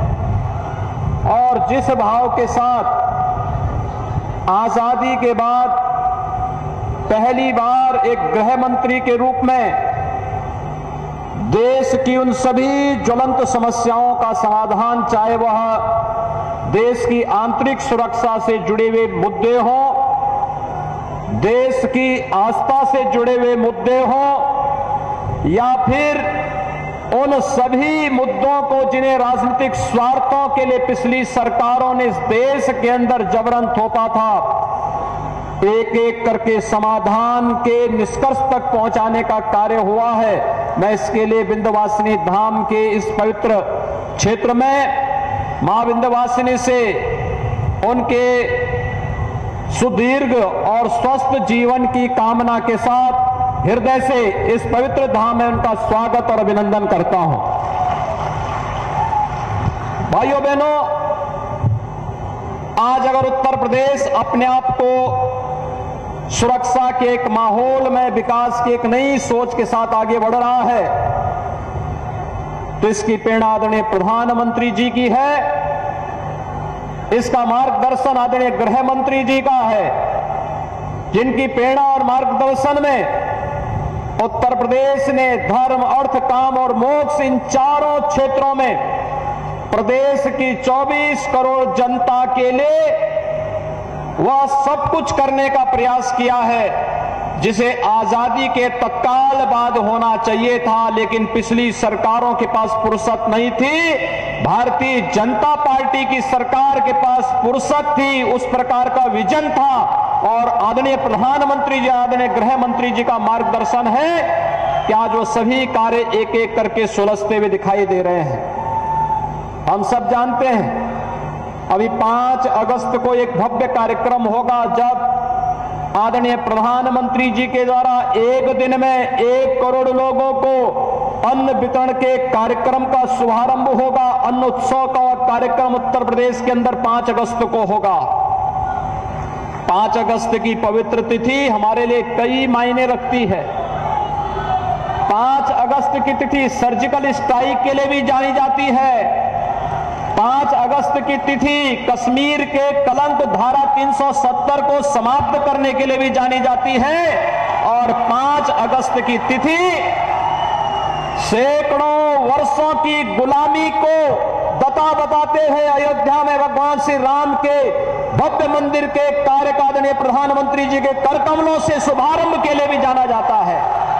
और जिस भाव के साथ आजादी के बाद पहली बार एक गृह मंत्री के रूप में देश की उन सभी ज्वलंत समस्याओं का समाधान, चाहे वह देश की आंतरिक सुरक्षा से जुड़े हुए मुद्दे हों, देश की आस्था से जुड़े हुए मुद्दे हों, या फिर उन सभी मुद्दों को जिन्हें राजनीतिक स्वार्थों के लिए पिछली सरकारों ने इस देश के अंदर जबरन थोपा था, एक एक करके समाधान के निष्कर्ष तक पहुंचाने का कार्य हुआ है। मैं इसके लिए विंध्यवासिनी धाम के इस पवित्र क्षेत्र में मां विंध्यवासिनी से उनके सुदीर्घ और स्वस्थ जीवन की कामना के साथ हृदय से इस पवित्र धाम में उनका स्वागत और अभिनंदन करता हूं। भाइयों बहनों, आज अगर उत्तर प्रदेश अपने आप को सुरक्षा के एक माहौल में, विकास की एक नई सोच के साथ आगे बढ़ रहा है, तो इसकी प्रेरणा आदरणीय प्रधानमंत्री जी की है, इसका मार्गदर्शन आदरणीय गृह मंत्री जी का है, जिनकी प्रेरणा और मार्गदर्शन में उत्तर प्रदेश ने धर्म, अर्थ, काम और मोक्ष इन चारों क्षेत्रों में प्रदेश की 24 करोड़ जनता के लिए वह सब कुछ करने का प्रयास किया है जिसे आजादी के तत्काल बाद होना चाहिए था, लेकिन पिछली सरकारों के पास फुर्सत नहीं थी। भारतीय जनता पार्टी की सरकार के पास फुर्सत थी, उस प्रकार का विजन था, और आदरणीय प्रधानमंत्री जी, आदरणीय गृह मंत्री जी का मार्गदर्शन है कि आज वो सभी कार्य एक एक करके सुलझते हुए दिखाई दे रहे हैं। हम सब जानते हैं अभी 5 अगस्त को एक भव्य कार्यक्रम होगा, जब आदरणीय प्रधानमंत्री जी के द्वारा एक दिन में 1 करोड़ लोगों को अन्न वितरण के कार्यक्रम का शुभारंभ होगा। अन्न उत्सव का कार्यक्रम उत्तर प्रदेश के अंदर 5 अगस्त को होगा। 5 अगस्त की पवित्र तिथि हमारे लिए कई मायने रखती है। 5 अगस्त की तिथि सर्जिकल स्ट्राइक के लिए भी जानी जाती है। 5 अगस्त की तिथि कश्मीर के कलंक धारा 370 को समाप्त करने के लिए भी जानी जाती है, और 5 अगस्त की तिथि सैकड़ों वर्षों की गुलामी को बताते हुए अयोध्या में भगवान श्री राम के भव्य मंदिर के कार्य का आदरणीय प्रधानमंत्री जी के करकमलों से शुभारंभ के लिए भी जाना जाता है।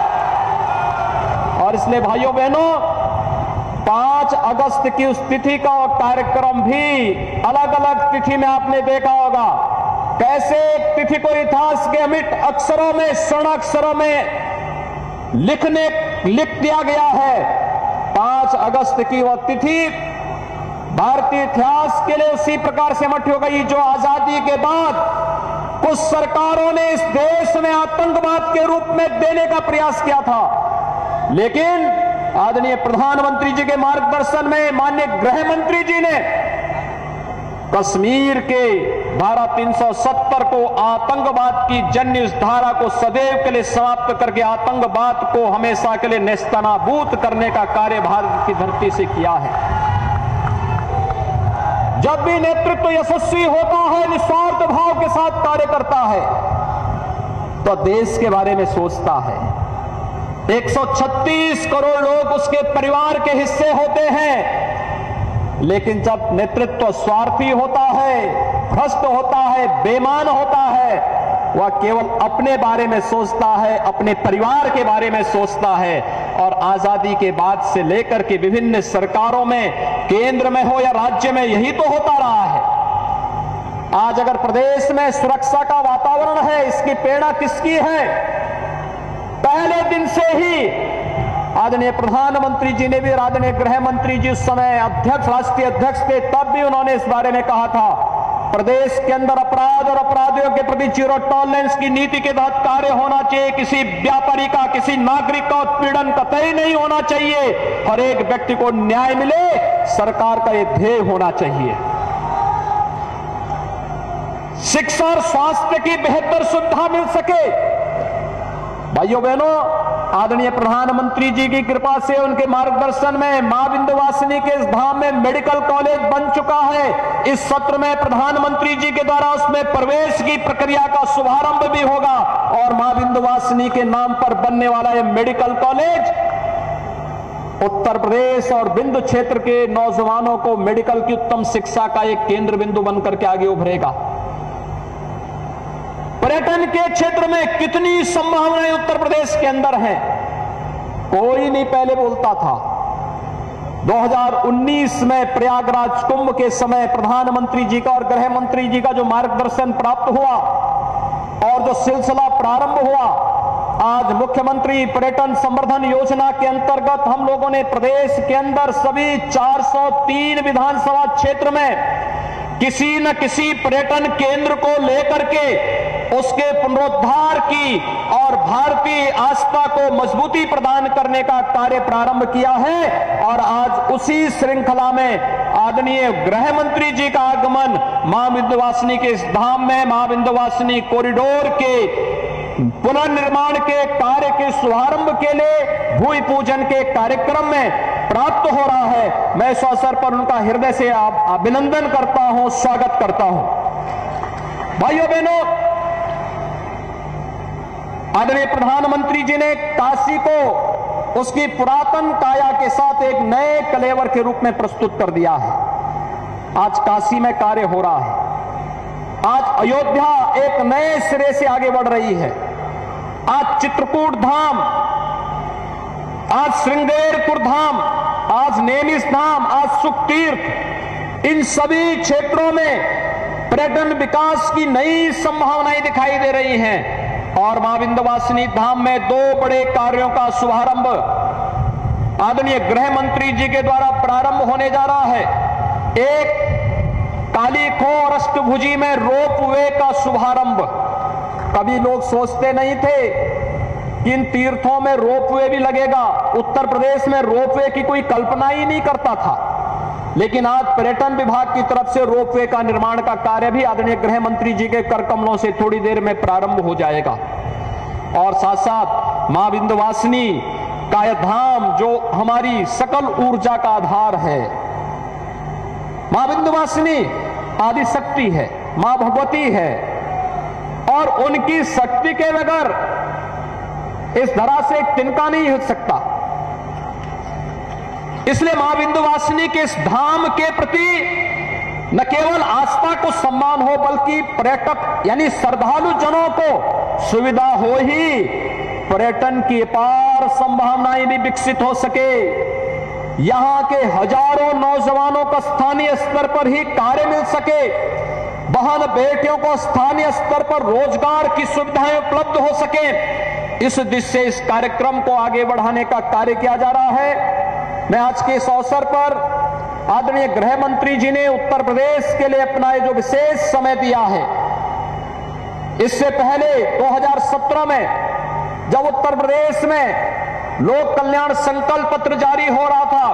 और इसलिए भाइयों बहनों, 5 अगस्त की उस तिथि का कार्यक्रम भी अलग अलग तिथि में आपने देखा होगा, कैसे एक तिथि को इतिहास के अमिट अक्षरों में, स्वर्ण अक्षरों में लिख दिया गया है। 5 अगस्त की वह तिथि भारतीय इतिहास के लिए उसी प्रकार से मठ हो गई जो आजादी के बाद कुछ सरकारों ने इस देश में आतंकवाद के रूप में देने का प्रयास किया था, लेकिन आदरणीय प्रधानमंत्री जी के मार्गदर्शन में माननीय गृह मंत्री जी ने कश्मीर के धारा 370 को, आतंकवाद की जन्य इस धारा को सदैव के लिए समाप्त करके आतंकवाद को हमेशा के लिए नेस्तनाबूद करने का कार्य भारत की धरती से किया है। जब भी नेतृत्व यशस्वी होता है, निस्वार्थ भाव के साथ कार्य करता है, तो देश के बारे में सोचता है। 136 करोड़ लोग उसके परिवार के हिस्से होते हैं, लेकिन जब नेतृत्व स्वार्थी होता है, भ्रष्ट होता है, बेईमान होता है, वह केवल अपने बारे में सोचता है, अपने परिवार के बारे में सोचता है। और आजादी के बाद से लेकर के विभिन्न सरकारों में, केंद्र में हो या राज्य में, यही तो होता रहा है। आज अगर प्रदेश में सुरक्षा का वातावरण है, इसकी प्रेरणा किसकी है? पहले दिन से ही आदरणीय प्रधानमंत्री जी ने भी, आदरणीय गृह मंत्री जी उस समय अध्यक्ष, राष्ट्रीय अध्यक्ष थे, तब भी उन्होंने इस बारे में कहा था, प्रदेश के अंदर अपराध और अपराधियों के प्रति जीरो टॉलरेंस की नीति के तहत कार्य होना चाहिए। किसी व्यापारी का, किसी नागरिक का उत्पीड़न कतई नहीं होना चाहिए। हर एक व्यक्ति को न्याय मिले, सरकार का यह ध्येय होना चाहिए। शिक्षा और स्वास्थ्य की बेहतर सुविधा मिल सके। भाइयों बहनों, आदरणीय प्रधानमंत्री जी की कृपा से, उनके मार्गदर्शन में मां विंध्यवासिनी के इस धाम में मेडिकल कॉलेज बन चुका है। इस सत्र में प्रधानमंत्री जी के द्वारा उसमें प्रवेश की प्रक्रिया का शुभारंभ भी होगा और मां विंध्यवासिनी के नाम पर बनने वाला यह मेडिकल कॉलेज उत्तर प्रदेश और विंध्य क्षेत्र के नौजवानों को मेडिकल की उत्तम शिक्षा का एक केंद्र बिंदु बनकर के आगे उभरेगा। पर्यटन के क्षेत्र में कितनी संभावनाएं उत्तर प्रदेश के अंदर हैं, कोई नहीं पहले बोलता था। 2019 में प्रयागराज कुंभ के समय प्रधानमंत्री जी का और गृह मंत्री जी का जो मार्गदर्शन प्राप्त हुआ और जो सिलसिला प्रारंभ हुआ, आज मुख्यमंत्री पर्यटन संवर्धन योजना के अंतर्गत हम लोगों ने प्रदेश के अंदर सभी 403 विधानसभा क्षेत्र में किसी न किसी पर्यटन केंद्र को लेकर के उसके पुनरुद्धार की और भारतीय आस्था को मजबूती प्रदान करने का कार्य प्रारंभ किया है। और आज उसी श्रृंखला में आदरणीय गृह मंत्री जी का आगमन मां विंध्यवासिनी के इस धाम में, मां विंध्यवासिनी कॉरिडोर के पुनर्निर्माण के कार्य के शुभारंभ के लिए भूमि पूजन के कार्यक्रम में प्राप्त हो रहा है। मैं इस अवसर पर उनका हृदय से अभिनंदन करता हूं, स्वागत करता हूं। भाइयों बहनों, आदरणीय प्रधानमंत्री जी ने काशी को उसकी पुरातन काया के साथ एक नए कलेवर के रूप में प्रस्तुत कर दिया है। आज काशी में कार्य हो रहा है। आज अयोध्या एक नए सिरे से आगे बढ़ रही है। आज चित्रकूट धाम, आज श्रृंगेरपुर धाम, आज नेमिष धाम, आज सुखतीर्थ, इन सभी क्षेत्रों में पर्यटन विकास की नई संभावनाएं दिखाई दे रही हैं। और मां विंध्यवासिनी धाम में दो बड़े कार्यों का शुभारंभ आदरणीय गृह मंत्री जी के द्वारा प्रारंभ होने जा रहा है। एक कालीखो और अष्टभुजी में रोपवे का शुभारंभ। कभी लोग सोचते नहीं थे कि इन तीर्थों में रोपवे भी लगेगा। उत्तर प्रदेश में रोपवे की कोई कल्पना ही नहीं करता था, लेकिन आज पर्यटन विभाग की तरफ से रोपवे का निर्माण का कार्य भी आदरणीय गृह मंत्री जी के कर कमलों से थोड़ी देर में प्रारंभ हो जाएगा। और साथ साथ मां विंध्यवासिनी का यह धाम जो हमारी सकल ऊर्जा का आधार है, मां विंध्यवासिनी आदि शक्ति है, मां भगवती है, और उनकी शक्ति के बगैर इस धरा से एक तिनका नहीं हो सकता। इसलिए मां विंध्यवासिनी के इस धाम के प्रति न केवल आस्था को सम्मान हो, बल्कि पर्यटक यानी श्रद्धालु जनों को सुविधा हो ही पर्यटन की अपार संभावनाएं भी विकसित हो सके। यहां के हजारों नौजवानों को स्थानीय स्तर पर ही कार्य मिल सके, बहन बेटियों को स्थानीय स्तर पर रोजगार की सुविधाएं उपलब्ध हो सके। इस दिशा से इस कार्यक्रम को आगे बढ़ाने का कार्य किया जा रहा है। मैं आज के इस अवसर पर आदरणीय गृह मंत्री जी ने उत्तर प्रदेश के लिए अपना जो विशेष समय दिया है, इससे पहले 2017 में जब उत्तर प्रदेश में लोक कल्याण संकल्प पत्र जारी हो रहा था,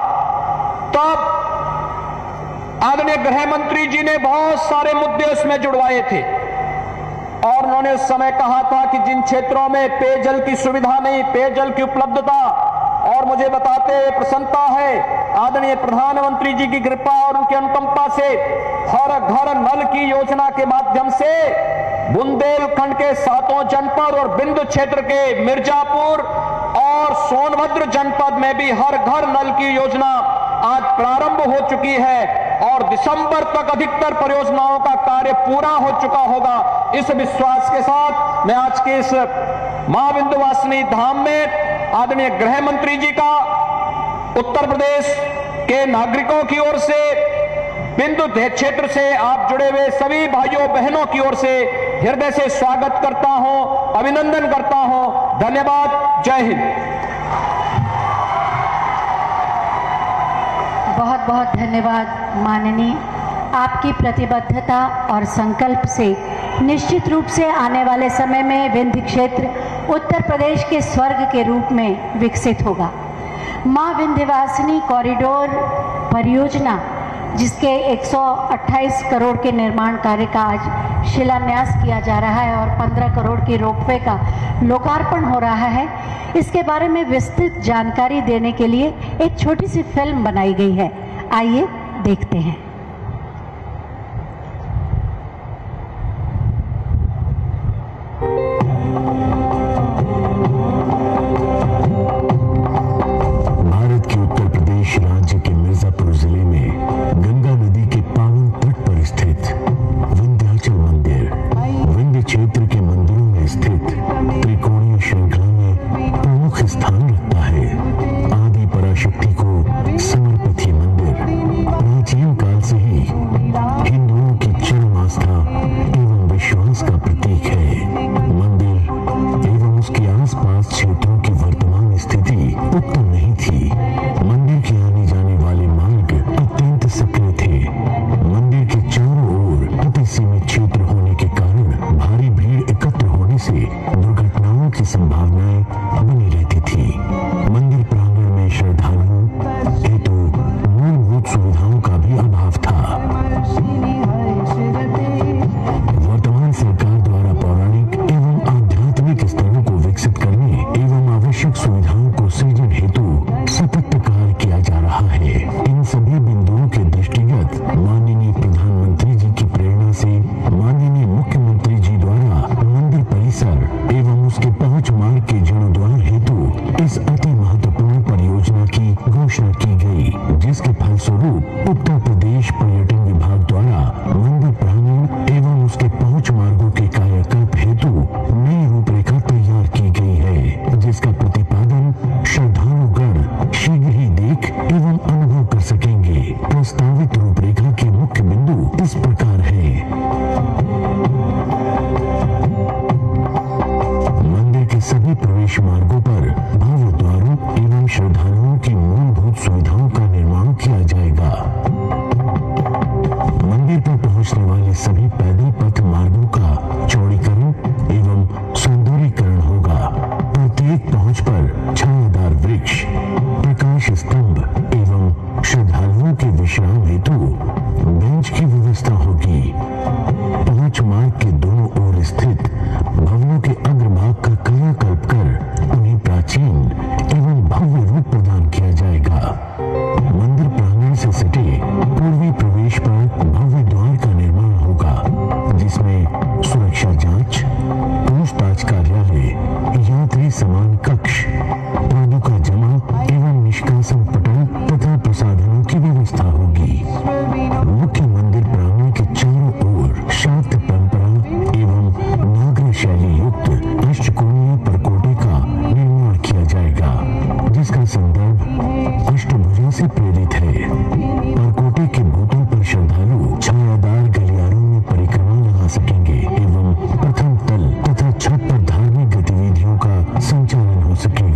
तब आदरणीय गृह मंत्री जी ने बहुत सारे मुद्दे उसमें जुड़वाए थे और उन्होंने उस समय कहा था कि जिन क्षेत्रों में पेयजल की सुविधा नहीं, पेयजल की उपलब्धता, और मुझे बताते हुए प्रसन्नता है आदरणीय प्रधानमंत्री जी की कृपा और उनकी अनुकंपा से हर घर नल की योजना के माध्यम से बुंदेलखंड के 7 जनपद और बिंदु क्षेत्र के मिर्जापुर और सोनभद्र जनपद में भी हर घर नल की योजना आज प्रारंभ हो चुकी है और दिसंबर तक अधिकतर परियोजनाओं का कार्य पूरा हो चुका होगा। इस विश्वास के साथ मैं आज के इस मां विंध्यवासिनी धाम में आदरणीय गृह मंत्री जी का उत्तर प्रदेश के नागरिकों की ओर से, बिंदु क्षेत्र से आप जुड़े हुए सभी भाइयों बहनों की ओर से हृदय से स्वागत करता हूं, अभिनंदन करता हूं। धन्यवाद। जय हिंद। बहुत बहुत धन्यवाद माननीय। आपकी प्रतिबद्धता और संकल्प से निश्चित रूप से आने वाले समय में विंध्य क्षेत्र उत्तर प्रदेश के स्वर्ग के रूप में विकसित होगा। मां विंध्यवासिनी कॉरिडोर परियोजना, जिसके 128 करोड़ के निर्माण कार्य का आज शिलान्यास किया जा रहा है और 15 करोड़ की रोपवे का लोकार्पण हो रहा है, इसके बारे में विस्तृत जानकारी देने के लिए एक छोटी सी फिल्म बनाई गई है। आइए देखते हैं। भारत के उत्तर प्रदेश राज्य के मिर्जापुर जिले में गंगा नदी के पावन तट पर स्थित विंध्याचल मंदिर विंध्य क्षेत्र के मंदिरों में स्थित त्रिकोणीय श्रृंखला में प्रमुख स्थान रखता है। आदि पराशक्ति को समर्पित ये मंदिर प्राचीन काल से ही हिंदुओं की चरम आस्था एवं विश्वास का प्रतीक है। मंदिर एवं उसके आसपास क्षेत्रों की वर्तमान स्थिति उत्तम नहीं थी। मंदिर के आने जाने वाले मार्ग अत्यंत सक्रिय थे। मंदिर के चारों ओर अति सीमित क्षेत्र होने के कारण भारी भीड़ एकत्र होने से दुर्घटनाओं की संभावनाएं बनी रहती थी। मंदिर प्रांगण में श्रद्धालुओं हेतु मूलभूत सुविधाओं का भी अभाव था। वर्तमान सरकार द्वारा पौराणिक एवं आध्यात्मिक स्थलों को विकसित करने एवं आवश्यक सुविधाओं को सृजन हेतु सतत कार्य किया जा रहा है। इन सभी बिंदुओं के दृष्टिगत माननीय प्रधानमंत्री जी की प्रेरणा से माननीय मुख्यमंत्री जी द्वारा मंदिर परिसर एवं उसके पहुंच मार्ग के जीर्णोद्धार हेतु इस अति महत्वपूर्ण परियोजना की घोषणा की गई, जिसके फलस्वरूप उत्तर प्रदेश पर्यटन विभाग द्वारा मंदिर प्रांगण एवं उसके पहुंच मार्गों के कायाकल्प हेतु नई रूपरेखा तैयार की गई है, जिसका प्रतिपादन श्रद्धालुगण शीघ्र ही देख एवं अनुभव कर सकेंगे। प्रस्तावित रूपरेखा के मुख्य बिंदु इस प्रकार है। मंदिर के सभी प्रवेश मार्गों पर भव्य द्वारों एवं श्रद्धालुओं की मूलभूत सुविधाओं का निर्माण किया जाएगा। मंदिर पर पहुंचने वाले सभी पैदल पथ मार्गों का चौड़ीकरण एवं सौंदर्यीकरण होगा। प्रत्येक पहुंच पर छायादार वृक्ष, प्रकाश स्तंभ एवं श्रद्धालुओं के विश्राम हेतु बेंच की व्यवस्था होगी। पहुंच मार्ग के दोनों ओर स्थित भवनों के अग्रभाग का कायाकल्प कर उन्हें प्राचीन एवं भव्य रूप प्रदान किया जाएगा। मंदिर प्रांगण से सटे पूर्वी प्रवेश पर भव्य द्वार का निर्माण होगा, जिसमें सुरक्षा जांच, पूछताछ कार्यालय, यात्री समान कक्ष, पादुका जमा एवं निष्कासन पटल तथा प्रसाधनों की व्यवस्था होगी। मुख्य मंदिर प्रांगण के चारों ओर शाक्त परंपरा एवं नागर शैली युक्त अष्टकोणीय परकोटे का निर्माण किया जाएगा, जिसका संदर्भ अष्टभुजा से प्रेरित है। परकोटे के भूतल पर श्रद्धालु छायादार गलियारों में परिक्रमा लगा सकेंगे एवं प्रथम तल तथा छत पर धार्मिक गतिविधियों का संचालन हो सकेगा।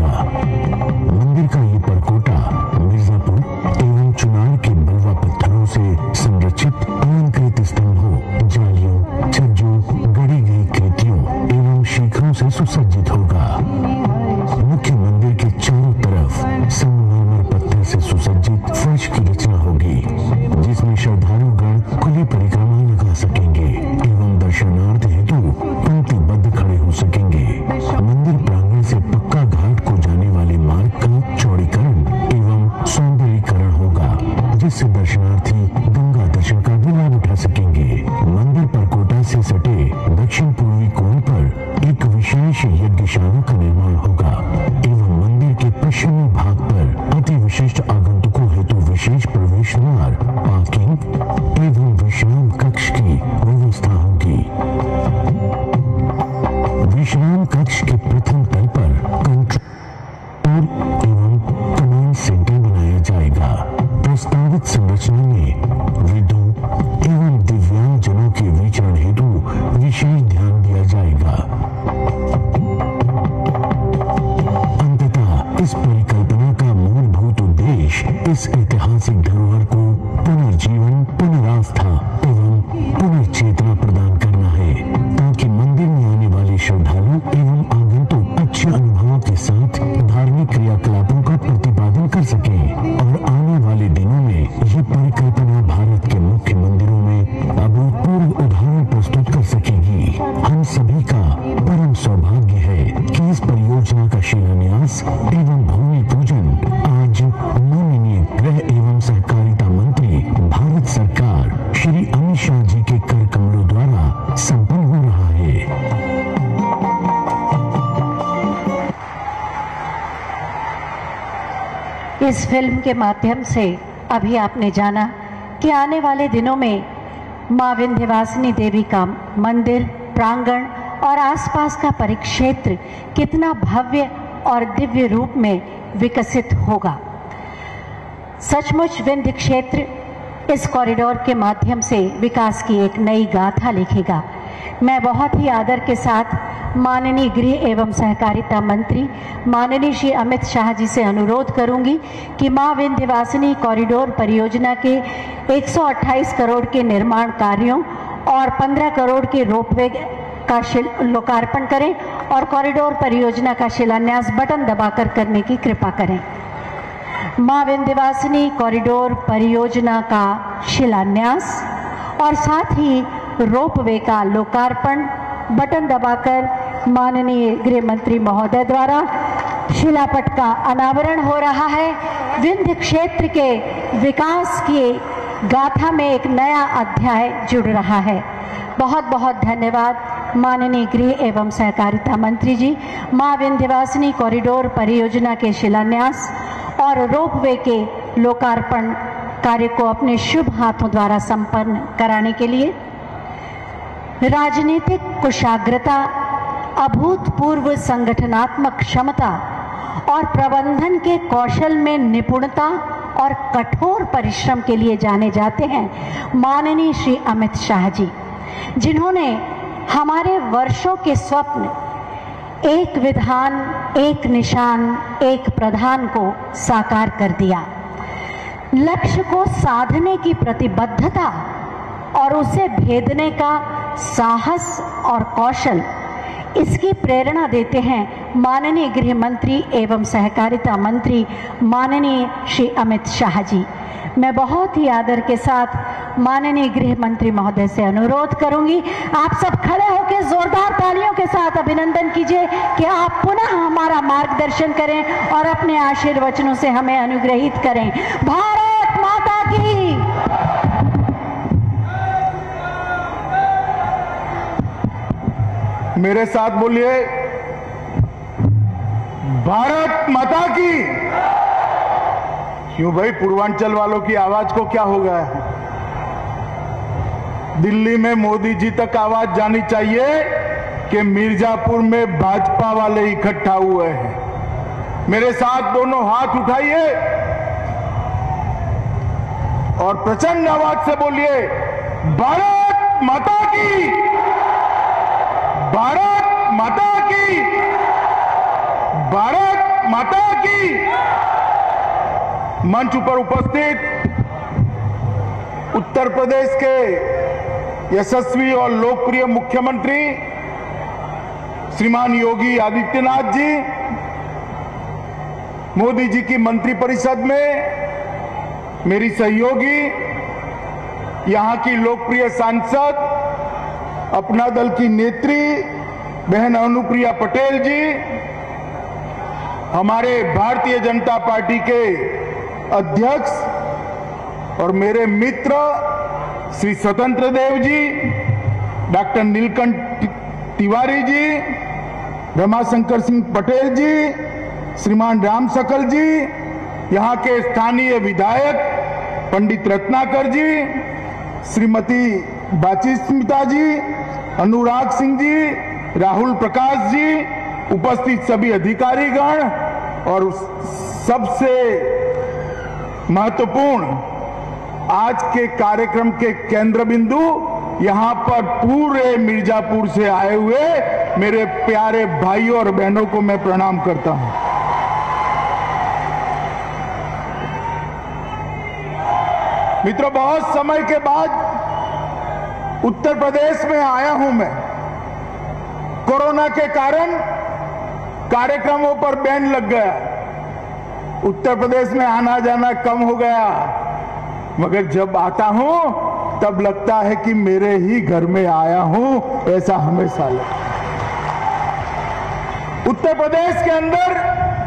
इस ऐतिहासिक धरोहर को पुनर्जीवन, पुनरास्था एवं पुनर्चेतना प्रदान करना है, ताकि मंदिर में आने वाले श्रद्धालु एवं आगंतुक अच्छे अनुभवों के साथ धार्मिक क्रियाकलापों का प्रतिपादन कर सके और आने वाले दिनों में ये परिकल्पना भारत के मुख्य मंदिरों में अभूतपूर्व उदाहरण प्रस्तुत कर सकेगी। हम सभी का परम सौभाग्य है कि इस परियोजना का शिलान्यास एवं भूमि पूजन आज माननीय गृह एवं सहकारिता मंत्री भारत सरकार श्री अमित शाह जी के कर कमलों द्वारा संपन्न हो रहा है। इस फिल्म के माध्यम से अभी आपने जाना कि आने वाले दिनों में मां विंध्यवासिनी देवी का मंदिर, प्रांगण और आसपास का परिक्षेत्र कितना भव्य और दिव्य रूप में विकसित होगा। सचमुच विंध्य क्षेत्र इस कॉरिडोर के माध्यम से विकास की एक नई गाथा लिखेगा। मैं बहुत ही आदर के साथ माननीय गृह एवं सहकारिता मंत्री माननीय श्री अमित शाह जी से अनुरोध करूंगी कि मां विंध्यवासिनी कॉरिडोर परियोजना के 128 करोड़ के निर्माण कार्यों और 15 करोड़ के रोपवे का लोकार्पण करें और कॉरिडोर परियोजना का शिलान्यास बटन दबाकर करने की कृपा करें। मां विंध्यवासिनी कॉरिडोर परियोजना का शिलान्यास और साथ ही रोपवे का लोकार्पण बटन दबाकर माननीय गृह मंत्री महोदय द्वारा शिलापट का अनावरण हो रहा है। विंध्य क्षेत्र के विकास की गाथा में एक नया अध्याय जुड़ रहा है। बहुत बहुत धन्यवाद माननीय गृह एवं सहकारिता मंत्री जी। मां विंध्यवासिनी कॉरिडोर परियोजना के शिलान्यास और रोपवे के लोकार्पण कार्य को अपने शुभ हाथों द्वारा संपन्न कराने के लिए राजनीतिक कुशाग्रता, अभूतपूर्व संगठनात्मक क्षमता और प्रबंधन के कौशल में निपुणता और कठोर परिश्रम के लिए जाने जाते हैं माननीय श्री अमित शाह जी, जिन्होंने हमारे वर्षों के स्वप्न एक विधान, एक निशान, एक प्रधान को साकार कर दिया। लक्ष्य को साधने की प्रतिबद्धता और उसे भेदने का साहस और कौशल, इसकी प्रेरणा देते हैं माननीय गृह मंत्री एवं सहकारिता मंत्री माननीय श्री अमित शाह जी। मैं बहुत ही आदर के साथ माननीय गृह मंत्री महोदय से अनुरोध करूंगी, आप सब खड़े होकर जोरदार तालियों के साथ अभिनंदन कीजिए कि आप पुनः हमारा मार्गदर्शन करें और अपने आशीर्वचनों से हमें अनुग्रहित करें। भारत माता की। मेरे साथ बोलिए, भारत माता की। क्यों भाई, पूर्वांचल वालों की आवाज को क्या हो गया है? दिल्ली में मोदी जी तक आवाज जानी चाहिए कि मिर्जापुर में भाजपा वाले इकट्ठा हुए हैं। मेरे साथ दोनों हाथ उठाइए और प्रचंड आवाज से बोलिए, भारत माता की, भारत माता की, भारत माता की। मंच पर उपस्थित उत्तर प्रदेश के यशस्वी और लोकप्रिय मुख्यमंत्री श्रीमान योगी आदित्यनाथ जी, मोदी जी की मंत्रिपरिषद में मेरी सहयोगी, यहां की लोकप्रिय सांसद, अपना दल की नेत्री बहन अनुप्रिया पटेल जी, हमारे भारतीय जनता पार्टी के अध्यक्ष और मेरे मित्र श्री स्वतंत्र देव जी, डॉक्टर नीलकंठ तिवारी जी, रमाशंकर सिंह पटेल जी, श्रीमान राम सकल जी, यहाँ के स्थानीय विधायक पंडित रत्नाकर जी, श्रीमती बाची स्मिता जी, अनुराग सिंह जी, राहुल प्रकाश जी, उपस्थित सभी अधिकारीगण और सबसे महत्वपूर्ण आज के कार्यक्रम के केंद्र बिंदु, यहां पर पूरे मिर्जापुर से आए हुए मेरे प्यारे भाइयों और बहनों को मैं प्रणाम करता हूं। मित्रों, बहुत समय के बाद उत्तर प्रदेश में आया हूं मैं। कोरोना के कारण कार्यक्रमों पर बैन लग गया, उत्तर प्रदेश में आना जाना कम हो गया, मगर जब आता हूं तब लगता है कि मेरे ही घर में आया हूं, ऐसा हमेशा लगता है। उत्तर प्रदेश के अंदर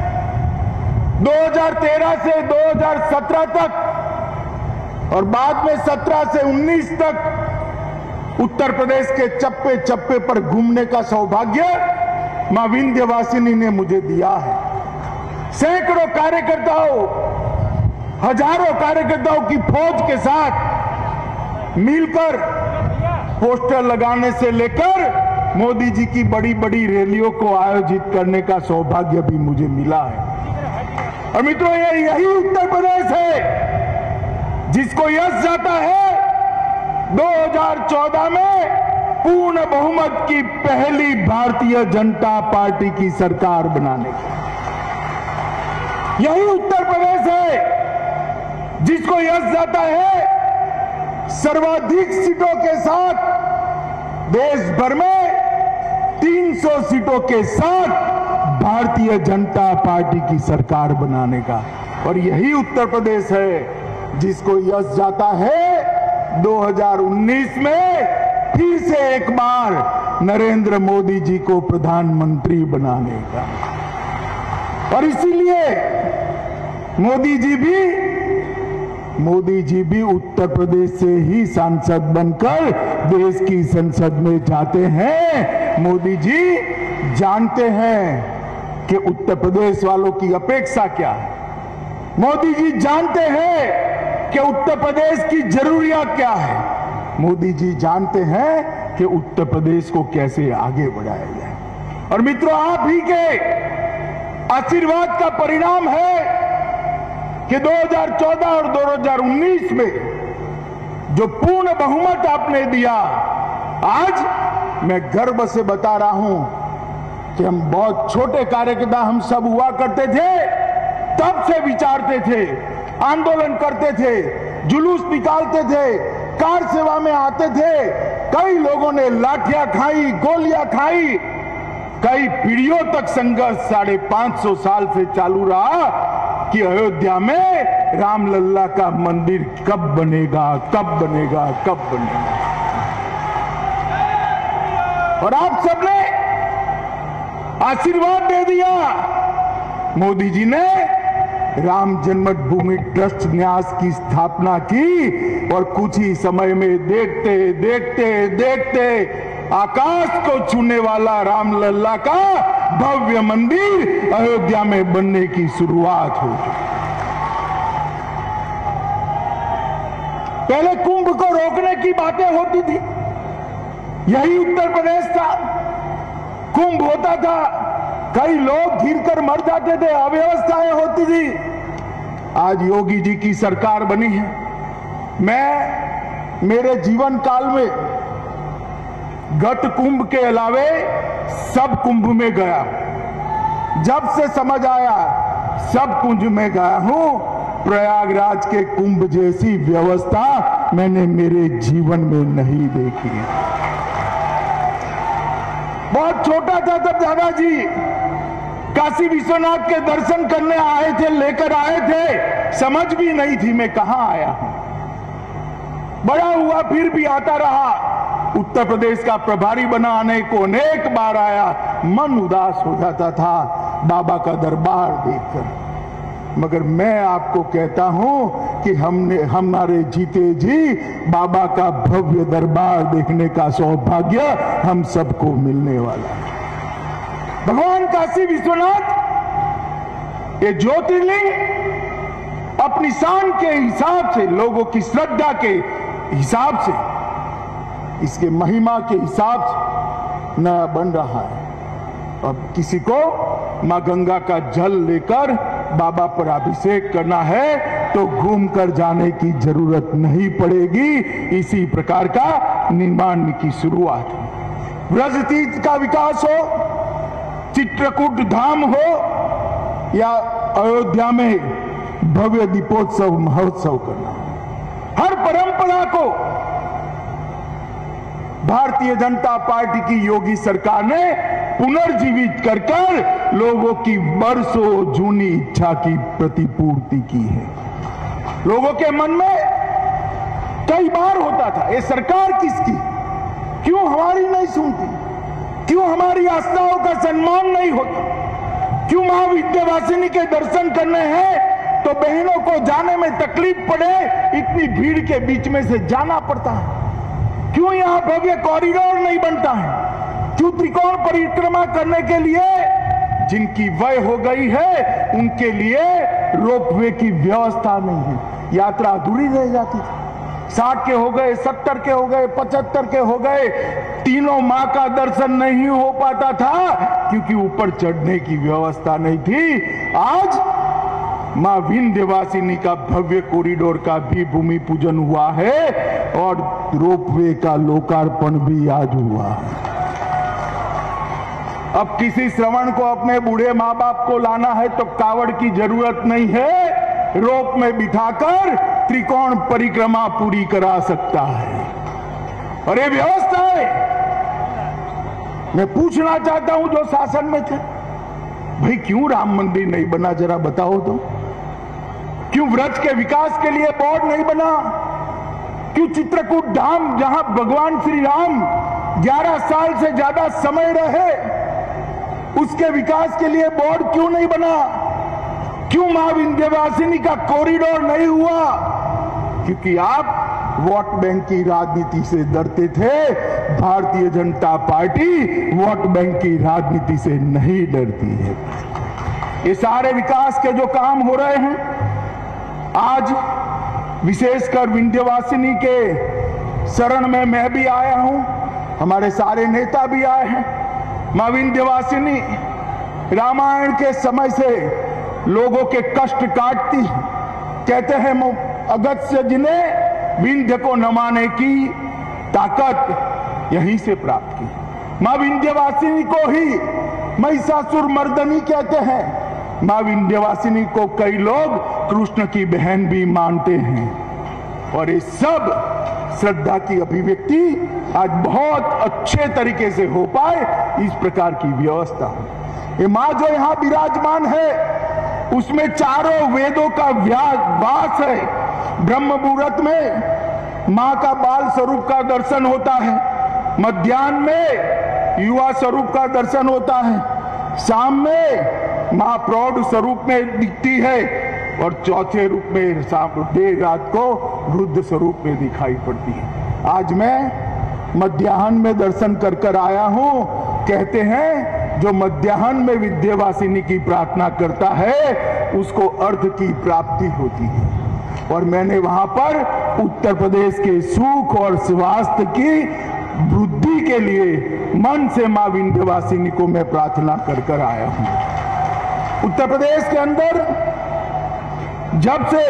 2013 से 2017 तक और बाद में 17 से 19 तक उत्तर प्रदेश के चप्पे चप्पे पर घूमने का सौभाग्य मां विंध्यवासिनी ने मुझे दिया है। सैकड़ों कार्यकर्ताओं, हजारों कार्यकर्ताओं की फौज के साथ मिलकर पोस्टर लगाने से लेकर मोदी जी की बड़ी बड़ी रैलियों को आयोजित करने का सौभाग्य भी मुझे मिला है। और मित्रों, यही उत्तर प्रदेश है जिसको यश जाता है 2014 में पूर्ण बहुमत की पहली भारतीय जनता पार्टी की सरकार बनाने की। यही उत्तर प्रदेश है जिसको यश जाता है सर्वाधिक सीटों के साथ देश भर में 300 सीटों के साथ भारतीय जनता पार्टी की सरकार बनाने का। और यही उत्तर प्रदेश है जिसको यश जाता है 2019 में फिर से एक बार नरेंद्र मोदी जी को प्रधानमंत्री बनाने का। और इसीलिए मोदी जी भी उत्तर प्रदेश से ही सांसद बनकर देश की संसद में जाते हैं। मोदी जी जानते हैं कि उत्तर प्रदेश वालों की अपेक्षा क्या है। मोदी जी जानते हैं कि उत्तर प्रदेश की जरूरियात क्या है। मोदी जी जानते हैं कि उत्तर प्रदेश को कैसे आगे बढ़ाया जाए। और मित्रों, आप ही के आशीर्वाद का परिणाम है कि 2014 और 2019 में जो पूर्ण बहुमत आपने दिया, आज मैं गर्व से बता रहा हूं कि हम बहुत छोटे कार्यकर्ता हम सब हुआ करते थे, तब से विचारते थे, आंदोलन करते थे, जुलूस निकालते थे, कार सेवा में आते थे। कई लोगों ने लाठियां खाई, गोलियां खाई, कई पीढ़ियों तक संघर्ष 550 साल से चालू रहा कि अयोध्या में रामलल्ला का मंदिर कब बनेगा, कब बनेगा, कब बनेगा। और आप सबने आशीर्वाद दे दिया। मोदी जी ने राम जन्मभूमि ट्रस्ट न्यास की स्थापना की और कुछ ही समय में देखते देखते देखते आकाश को छूने वाला रामलल्ला का भव्य मंदिर अयोध्या में बनने की शुरुआत हो गई। पहले कुंभ को रोकने की बातें होती थी, यही उत्तर प्रदेश था। कुंभ होता था, कई लोग घिरकर मर जाते थे, अव्यवस्थाएं होती थी। आज योगी जी की सरकार बनी है। मैं मेरे जीवन काल में गत कुंभ के अलावे सब कुंभ में गया। जब से समझ आया सब कुंभ में गया हूं। प्रयागराज के कुंभ जैसी व्यवस्था मैंने मेरे जीवन में नहीं देखी है। बहुत छोटा था तब दादाजी काशी विश्वनाथ के दर्शन करने आए थे, लेकर आए थे, समझ भी नहीं थी मैं कहां आया हूं। बड़ा हुआ फिर भी आता रहा। उत्तर प्रदेश का प्रभारी बना, आने को अनेक बार आया, मन उदास हो जाता था बाबा का दरबार देखकर। मगर मैं आपको कहता हूं कि हमारे जीते जी बाबा का भव्य दरबार देखने का सौभाग्य हम सबको मिलने वाला है। भगवान काशी विश्वनाथ ये ज्योतिर्लिंग अपनी शान के हिसाब से, लोगों की श्रद्धा के हिसाब से, इसके महिमा के हिसाब से नया बन रहा है। अब किसी को मां गंगा का जल लेकर बाबा पर अभिषेक करना है तो घूम कर जाने की जरूरत नहीं पड़ेगी। इसी प्रकार का निर्माण की शुरुआत है। ब्रज तीर्थ का विकास हो, चित्रकूट धाम हो या अयोध्या में भव्य दीपोत्सव महोत्सव करना, हर परंपरा को भारतीय जनता पार्टी की योगी सरकार ने पुनर्जीवित कर कर लोगों की बरसों जूनी इच्छा की प्रतिपूर्ति की है। लोगों के मन में कई बार होता था, ये सरकार किसकी, क्यों हमारी नहीं सुनती, क्यों हमारी आस्थाओं का सम्मान नहीं होता, क्यों मां विंध्यवासिनी के दर्शन करने हैं तो बहनों को जाने में तकलीफ पड़े, इतनी भीड़ के बीच में से जाना पड़ता है, क्यों यहां भव्य कॉरिडोर नहीं बनता है, क्यों त्रिकोण परिक्रमा करने के लिए जिनकी वय हो गई है उनके लिए रोपवे की व्यवस्था नहीं है, यात्रा अधूरी रह जाती थी। 60 के हो गए, 70 के हो गए, 75 के हो गए, तीनों मां का दर्शन नहीं हो पाता था क्योंकि ऊपर चढ़ने की व्यवस्था नहीं थी। आज मां विंध्यवासिनी का भव्य कॉरिडोर का भी भूमि पूजन हुआ है और रोपवे का लोकार्पण भी आज हुआ है। अब किसी श्रवण को अपने बूढ़े माँ बाप को लाना है तो कावड़ की जरूरत नहीं है, रोप में बिठाकर त्रिकोण परिक्रमा पूरी करा सकता है। और ये व्यवस्था है। मैं पूछना चाहता हूं जो शासन में थे, भाई क्यों राम मंदिर नहीं बना, जरा बताओ तो। क्यों व्रज के विकास के लिए बोर्ड नहीं बना, क्यों चित्रकूट धाम जहां भगवान श्री राम 11 साल से ज्यादा समय रहे उसके विकास के लिए बोर्ड क्यों नहीं बना, क्यों मां विंध्यवासिनी का कॉरिडोर नहीं हुआ, क्योंकि आप वोट बैंक की राजनीति से डरते थे। Bharatiya Janata party vote bank की राजनीति से नहीं डरती है। ये सारे विकास के जो काम हो रहे हैं, आज विशेषकर विंध्यवासिनी के शरण में मैं भी आया हूं, हमारे सारे नेता भी आए हैं। मां विंध्यवासिनी रामायण के समय से लोगों के कष्ट काटती, कहते हैं अगस्त्य जी ने विंध्य को नमाने की ताकत यहीं से प्राप्त की। मां विंध्यवासिनी को ही महिषासुर मर्दनी कहते हैं। मां विंध्यवासिनी को कई लोग कृष्ण की बहन भी मानते हैं और ये सब श्रद्धा की अभिव्यक्ति आज बहुत अच्छे तरीके से हो पाए, इस प्रकार की व्यवस्था हो। ये मां जो यहां विराजमान है उसमें चारों वेदों का वास है। ब्रह्म मुहूर्त में मां का बाल स्वरूप का दर्शन होता है, मध्याह्न में युवा स्वरूप का दर्शन होता है, शाम में मां प्रौढ़ स्वरूप में दिखती है और चौथे रूप में देर रात को वृद्ध स्वरूप में दिखाई पड़ती है। आज मैं मध्याह्न में दर्शन कर कर आया हूं। कहते हैं जो मध्याह्न में विंध्यवासिनी की प्रार्थना करता है उसको अर्थ की प्राप्ति होती है। और मैंने वहां पर उत्तर प्रदेश के सुख और स्वास्थ्य की वृद्धि के लिए मन से मां विंध्यवासिनी को मैं प्रार्थना कर कर आया हूं। उत्तर प्रदेश के अंदर जब से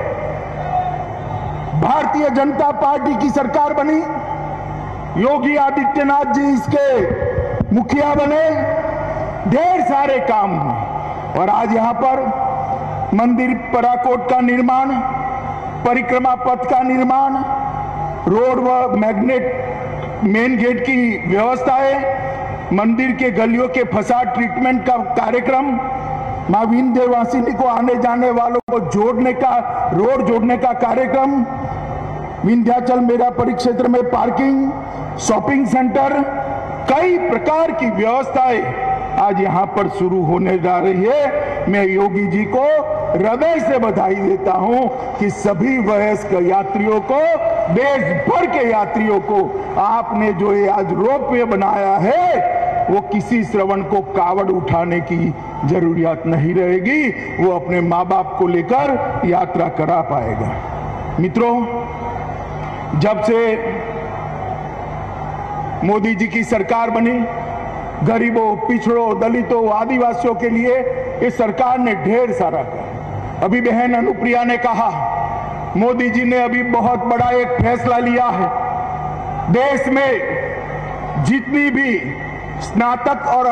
भारतीय जनता पार्टी की सरकार बनी, योगी आदित्यनाथ जी इसके मुखिया बने, ढेर सारे काम हुए। और आज यहां पर मंदिर पराकोट का निर्माण, परिक्रमा पथ का निर्माण, रोड व मैग्नेट मेन गेट की व्यवस्थाएं, मंदिर के गलियों के फसाद ट्रीटमेंट का कार्यक्रम, मां विंध्यवासिनी को आने जाने वालों को जोड़ने का, रोड जोड़ने का कार्यक्रम, विंध्याचल मेरा परिक्षेत्र में पार्किंग, शॉपिंग सेंटर, कई प्रकार की व्यवस्थाएं आज यहां पर शुरू होने जा रही है। मैं योगी जी को हृदय से बधाई देता हूं कि सभी वयस्क यात्रियों को, देश भर के यात्रियों को आपने जो ये आज रोपवे बनाया है वो किसी श्रवण को कावड़ उठाने की जरूरत नहीं रहेगी, वो अपने माँ बाप को लेकर यात्रा करा पाएगा। मित्रों, जब से मोदी जी की सरकार बनी, गरीबों, पिछड़ों, दलितों, आदिवासियों के लिए इस सरकार ने ढेर सारा किया। अभी बहन अनुप्रिया ने कहा, मोदी जी ने अभी बहुत बड़ा एक फैसला लिया है। देश में जितनी भी स्नातक और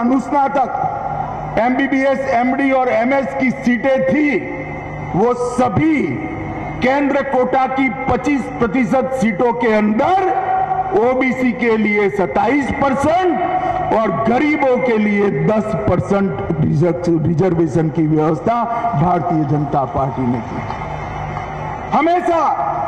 अनुस्नातक, एमबीबीएस, एमडी और एमएस की सीटें थी वो सभी केंद्र कोटा की 25% सीटों के अंदर ओबीसी के लिए 27% और गरीबों के लिए 10% रिजर्वेशन की व्यवस्था भारतीय जनता पार्टी ने की। हमेशा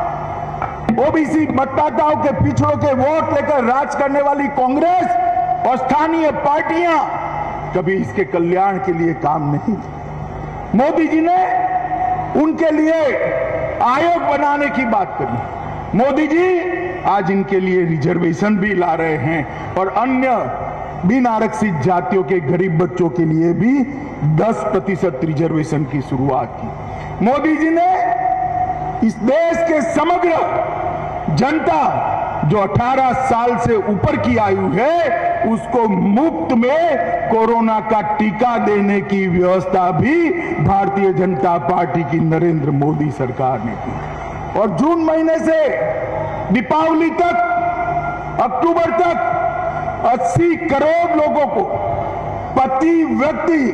ओबीसी मतदाताओं के पिछड़ों के वोट लेकर राज करने वाली कांग्रेस और स्थानीय पार्टियां कभी इसके कल्याण के लिए काम नहीं की। मोदी जी ने उनके लिए आयोग बनाने की बात करी। मोदी जी आज इनके लिए रिजर्वेशन भी ला रहे हैं और अन्य बिन आरक्षित जातियों के गरीब बच्चों के लिए भी 10% रिजर्वेशन की शुरुआत की। मोदी जी ने इस देश के समग्र जनता जो 18 साल से ऊपर की आयु है उसको मुफ्त में कोरोना का टीका देने की व्यवस्था भी भारतीय जनता पार्टी की नरेंद्र मोदी सरकार ने की। और जून महीने से दीपावली तक, अक्टूबर तक 80 करोड़ लोगों को प्रति व्यक्ति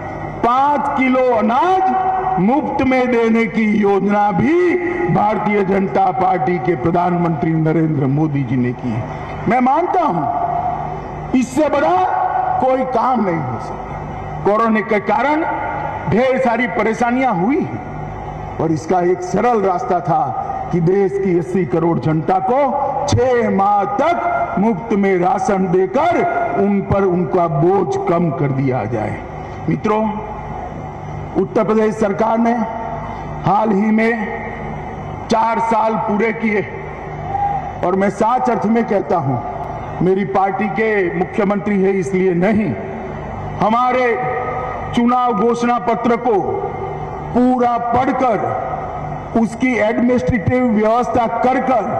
5 किलो अनाज मुफ्त में देने की योजना भी भारतीय जनता पार्टी के प्रधानमंत्री नरेंद्र मोदी जी ने की है। मैं मानता हूं इससे बड़ा कोई काम नहीं हो सकता। कोरोना के कारण ढेर सारी परेशानियां हुई हैं और इसका एक सरल रास्ता था कि देश की 80 करोड़ जनता को 6 माह तक मुफ्त में राशन देकर उन पर उनका बोझ कम कर दिया जाए। मित्रों, उत्तर प्रदेश सरकार ने हाल ही में 4 साल पूरे किए और मैं सच अर्थ में कहता हूं, मेरी पार्टी के मुख्यमंत्री है इसलिए नहीं, हमारे चुनाव घोषणा पत्र को पूरा पढ़कर उसकी एडमिनिस्ट्रेटिव व्यवस्था कर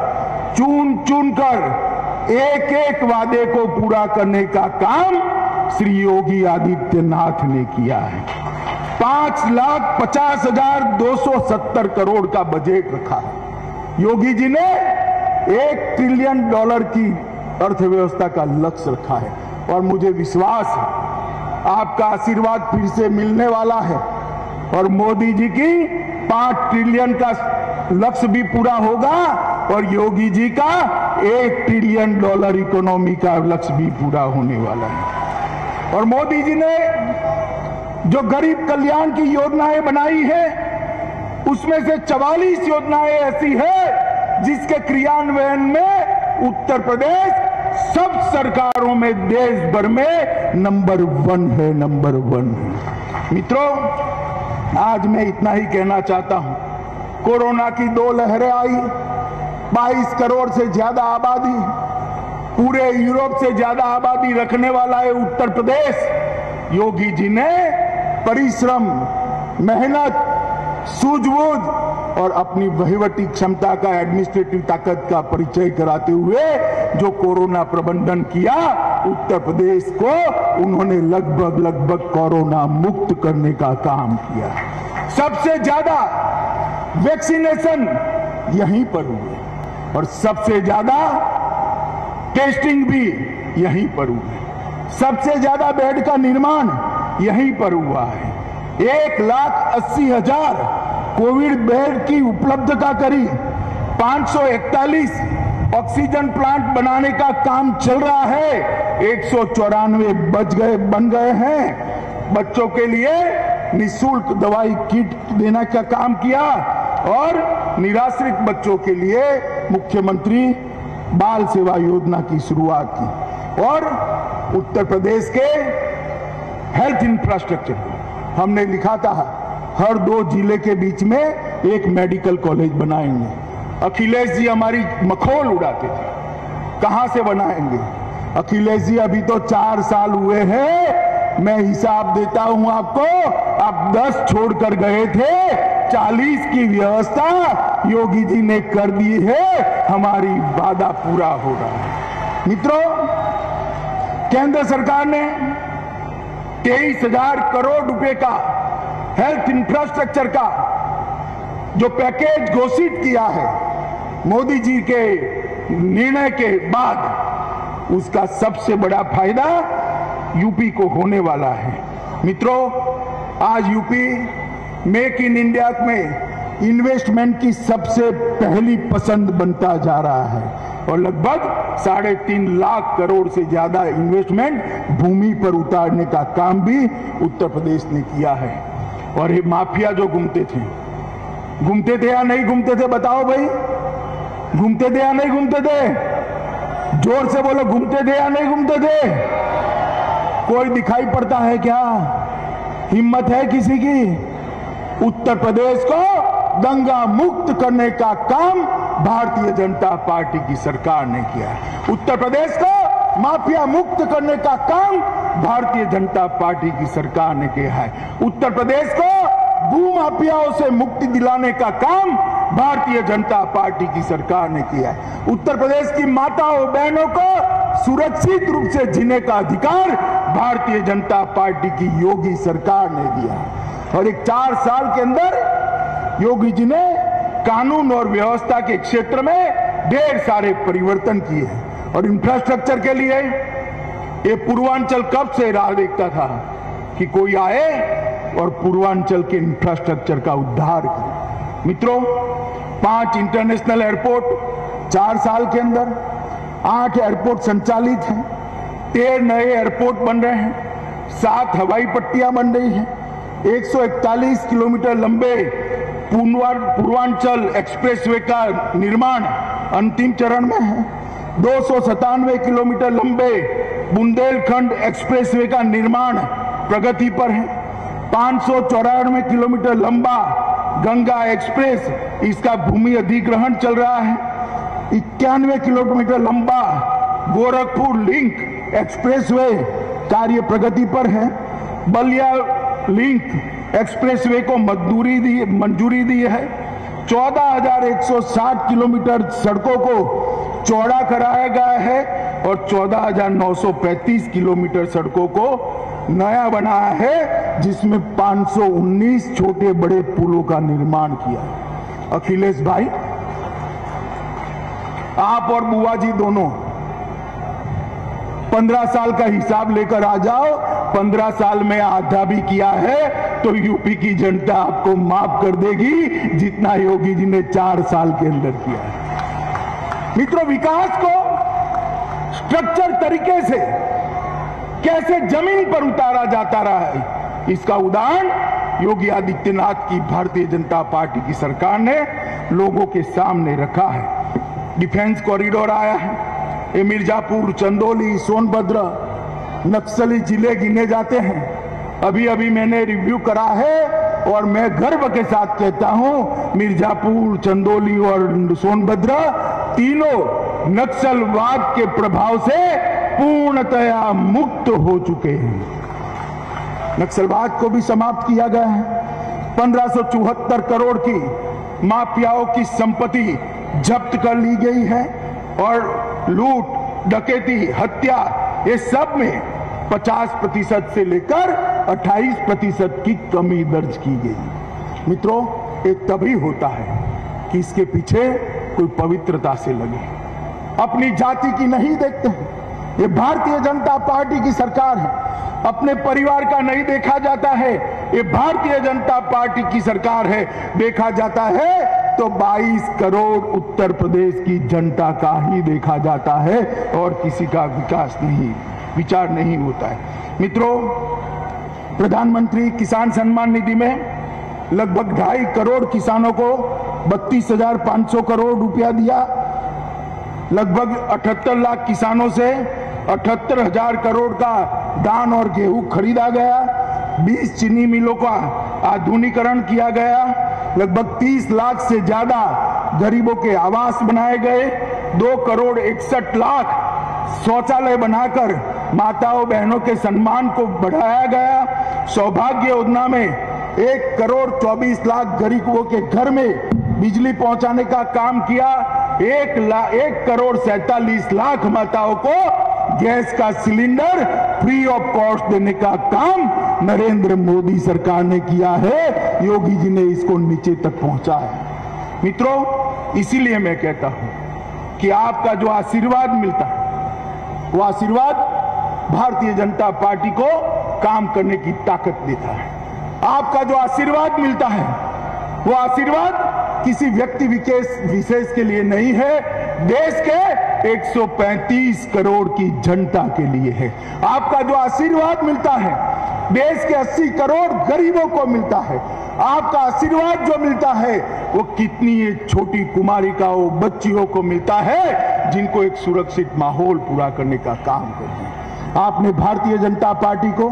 चुन कर एक एक वादे को पूरा करने का काम श्री योगी आदित्यनाथ ने किया है। 5,50,270 करोड़ का बजट रखा है। योगी जी ने $1 ट्रिलियन की अर्थव्यवस्था का लक्ष्य रखा है और मुझे विश्वास है आपका आशीर्वाद फिर से मिलने वाला है और मोदी जी की 5 ट्रिलियन का लक्ष्य भी पूरा होगा और योगी जी का $1 ट्रिलियन इकोनॉमी का लक्ष्य भी पूरा होने वाला है। और मोदी जी ने जो गरीब कल्याण की योजनाएं बनाई है उसमें से 44 योजनाएं ऐसी है जिसके क्रियान्वयन में उत्तर प्रदेश सब सरकारों में देश भर में नंबर 1 है, नंबर 1 है। मित्रों, आज मैं इतना ही कहना चाहता हूं। कोरोना की 2 लहरें आई, 22 करोड़ से ज्यादा आबादी, पूरे यूरोप से ज्यादा आबादी रखने वाला है उत्तर प्रदेश। योगी जी ने परिश्रम, मेहनत, सूझबूझ और अपनी वहीवटी क्षमता का, एडमिनिस्ट्रेटिव ताकत का परिचय कराते हुए जो कोरोना प्रबंधन किया, उत्तर प्रदेश को उन्होंने लगभग कोरोना मुक्त करने का काम किया। सबसे ज्यादा वैक्सीनेशन यहीं पर हुए और सबसे ज्यादा टेस्टिंग भी यहीं पर हुए। सबसे ज्यादा बेड का निर्माण यहीं पर हुआ है। 1,80,000 कोविड बेड की उपलब्धता करी। 541 ऑक्सीजन प्लांट बनाने का काम चल रहा है। 194 बन गए हैं। बच्चों के लिए निःशुल्क दवाई किट देने का काम किया और निराश्रित बच्चों के लिए मुख्यमंत्री बाल सेवा योजना की शुरुआत की। और उत्तर प्रदेश के हेल्थ इंफ्रास्ट्रक्चर हमने लिखा था हर 2 जिले के बीच में एक मेडिकल कॉलेज बनाएंगे। अखिलेश जी हमारी मखौल उड़ाते थे, कहां से बनाएंगे? अखिलेश जी अभी तो 4 साल हुए हैं, मैं हिसाब देता हूं आपको, आप 10 छोड़कर गए थे, 40 की व्यवस्था योगी जी ने कर दी है। हमारी वादा पूरा हो रहा है। मित्रों, केंद्र सरकार ने 23,000 करोड़ रुपए का हेल्थ इंफ्रास्ट्रक्चर का जो पैकेज घोषित किया है मोदी जी के निर्णय के बाद, उसका सबसे बड़ा फायदा यूपी को होने वाला है। मित्रों, आज यूपी मेक इन इंडिया में इन्वेस्टमेंट की सबसे पहली पसंद बनता जा रहा है और लगभग 3.5 लाख करोड़ से ज्यादा इन्वेस्टमेंट भूमि पर उतारने का काम भी उत्तर प्रदेश ने किया है। और ये माफिया जो घूमते थे या नहीं घूमते थे, बताओ भाई, घूमते थे या नहीं घूमते थे? जोर से बोलो, घूमते थे या नहीं घूमते थे? कोई दिखाई पड़ता है क्या? हिम्मत है किसी की? उत्तर प्रदेश को दंगा मुक्त करने का काम भारतीय जनता पार्टी की सरकार ने किया है। उत्तर प्रदेश को माफिया मुक्त करने का काम भारतीय जनता पार्टी की सरकार ने किया है। उत्तर प्रदेश को भूमाफियाओं से मुक्ति दिलाने का काम भारतीय जनता पार्टी की सरकार ने किया है। उत्तर प्रदेश की माताओं बहनों को सुरक्षित रूप से जीने का अधिकार भारतीय जनता पार्टी की योगी सरकार ने दिया है। और एक 4 साल के अंदर योगी जी ने कानून और व्यवस्था के क्षेत्र में ढेर सारे परिवर्तन किए हैं। और इंफ्रास्ट्रक्चर के लिए ये पूर्वांचल कब से राह देखता था कि कोई आए और पूर्वांचल के इंफ्रास्ट्रक्चर का उद्धार करे। मित्रों, 5 इंटरनेशनल एयरपोर्ट 4 साल के अंदर, 8 एयरपोर्ट संचालित हैं, 13 नए एयरपोर्ट बन रहे हैं, 7 हवाई पट्टियां बन रही हैं, 141 किलोमीटर लंबे पूर्वांचल एक्सप्रेसवे का निर्माण अंतिम चरण में है, 297 किलोमीटर लंबे बुंदेलखंड एक्सप्रेसवे का निर्माण प्रगति पर है, 594 किलोमीटर लंबा गंगा एक्सप्रेस, इसका भूमि अधिग्रहण चल रहा है, 91 किलोमीटर लंबा गोरखपुर लिंक एक्सप्रेसवे कार्य प्रगति पर है, बलिया लिंक एक्सप्रेसवे को मंजूरी दी है, 14,160 किलोमीटर सड़कों को चौड़ा कराया गया है और 14,935 किलोमीटर सड़कों को नया बनाया है, जिसमें 519 छोटे बड़े पुलों का निर्माण किया है। अखिलेश भाई, आप और बुआ जी दोनों 15 साल का हिसाब लेकर आ जाओ, 15 साल में आधा भी किया है तो यूपी की जनता आपको माफ कर देगी जितना योगी जी ने 4 साल के अंदर किया है। मित्रों, विकास को स्ट्रक्चर तरीके से कैसे जमीन पर उतारा जाता रहा है, इसका उदाहरण योगी आदित्यनाथ की भारतीय जनता पार्टी की सरकार ने लोगों के सामने रखा है। डिफेंस कॉरिडोर आया है, ये मिर्जापुर, चंदौली, सोनभद्र नक्सली जिले गिने जाते हैं। अभी अभी मैंने रिव्यू करा है और मैं गर्व के साथ कहता हूं, मिर्जापुर, चंदौली और सोनभद्र तीनों नक्सलवाद के प्रभाव से पूर्णतया मुक्त हो चुके हैं। नक्सलवाद को भी समाप्त किया गया है। 1574 करोड़ की माफियाओं की संपत्ति जब्त कर ली गई है और लूट, डकैती, हत्या, ये सब में 50% से लेकर 28% की कमी दर्ज की गई। मित्रों, ये तभी होता है कि इसके पीछे कोई पवित्रता से लगे, अपनी जाति की नहीं देखते हैं। ये भारतीय जनता पार्टी की सरकार है, अपने परिवार का नहीं देखा जाता है, ये भारतीय जनता पार्टी की सरकार है। देखा जाता है तो 22 करोड़ उत्तर प्रदेश की जनता का ही देखा जाता है और किसी का विचार नहीं होता है। मित्रों, प्रधानमंत्री किसान सम्मान निधि में लगभग 2.5 करोड़ किसानों को 32,500 करोड़ रुपया दिया। लगभग 78 लाख किसानों से 78,000 करोड़ का धान और गेहूं खरीदा गया। 20 चीनी मिलों का आधुनिकीकरण किया गया। लगभग 30 लाख से ज्यादा गरीबों के आवास बनाए गए। 2 करोड़ 61 लाख शौचालय बनाकर माताओं बहनों के सम्मान को बढ़ाया गया। सौभाग्य योजना में 1 करोड़ 24 लाख गरीबों के घर में बिजली पहुंचाने का काम किया। 1 करोड़ 47 लाख माताओं को गैस का सिलेंडर फ्री ऑफ कॉस्ट देने का काम नरेंद्र मोदी सरकार ने किया है। योगी जी ने इसको नीचे तक पहुंचाया। मित्रों, इसीलिए मैं कहता हूं कि आपका जो आशीर्वाद मिलता है वो आशीर्वाद भारतीय जनता पार्टी को काम करने की ताकत देता है। आपका जो आशीर्वाद मिलता है वो आशीर्वाद किसी व्यक्ति विशेष के लिए नहीं है, देश के 135 करोड़ की जनता के लिए है। आपका जो आशीर्वाद मिलता है देश के 80 करोड़ गरीबों को मिलता है। आपका आशीर्वाद जो मिलता है वो कितनी छोटी कुमारिकाओं बच्चियों को मिलता है जिनको एक सुरक्षित माहौल पूरा करने का काम करते हैं। आपने भारतीय जनता पार्टी को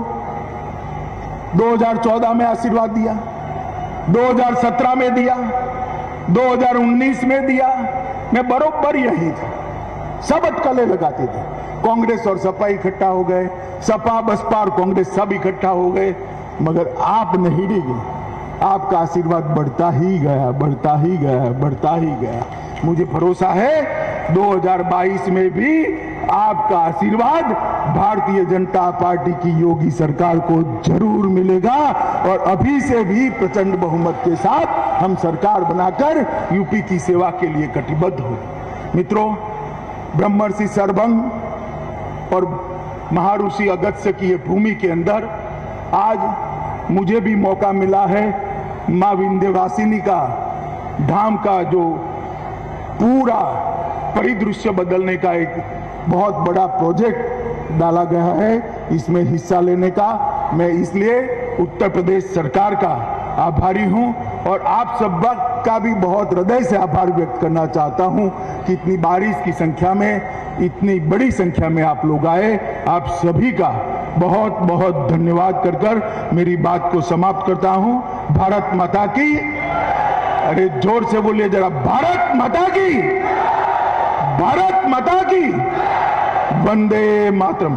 2014 में आशीर्वाद दिया, 2017 में दिया, 2019 में दिया। मैं बरोबर यही था, सब अटकलें लगाते थे। कांग्रेस और सपा इकट्ठा हो गए, सपा बसपा और कांग्रेस सब इकट्ठा हो गए, मगर आप नहीं डिगे। आपका आशीर्वाद बढ़ता ही गया, बढ़ता ही गया, बढ़ता ही गया। मुझे भरोसा है 2022 में भी आपका आशीर्वाद भारतीय जनता पार्टी की योगी सरकार को जरूर मिलेगा और अभी से भी प्रचंड बहुमत के साथ हम सरकार बनाकर यूपी की सेवा के लिए कटिबद्ध हो। मित्रों, ब्रह्मर्षि सरभंग और महर्षि अगस्त्य की भूमि के अंदर आज मुझे भी मौका मिला है मां विंध्यवासिनी का धाम का जो पूरा परिदृश्य बदलने का एक बहुत बड़ा प्रोजेक्ट डाला गया है, इसमें हिस्सा लेने का मैं इसलिए उत्तर प्रदेश सरकार का आभारी हूं और आप सब का भी बहुत हृदय से आभार व्यक्त करना चाहता हूं कि इतनी बारिश की संख्या में, इतनी बड़ी संख्या में आप लोग आए। आप सभी का बहुत बहुत धन्यवाद कर मेरी बात को समाप्त करता हूं। भारत माता की, अरे जोर से बोलिए जरा, भारत माता की, भारत माता की, वंदे मातरम।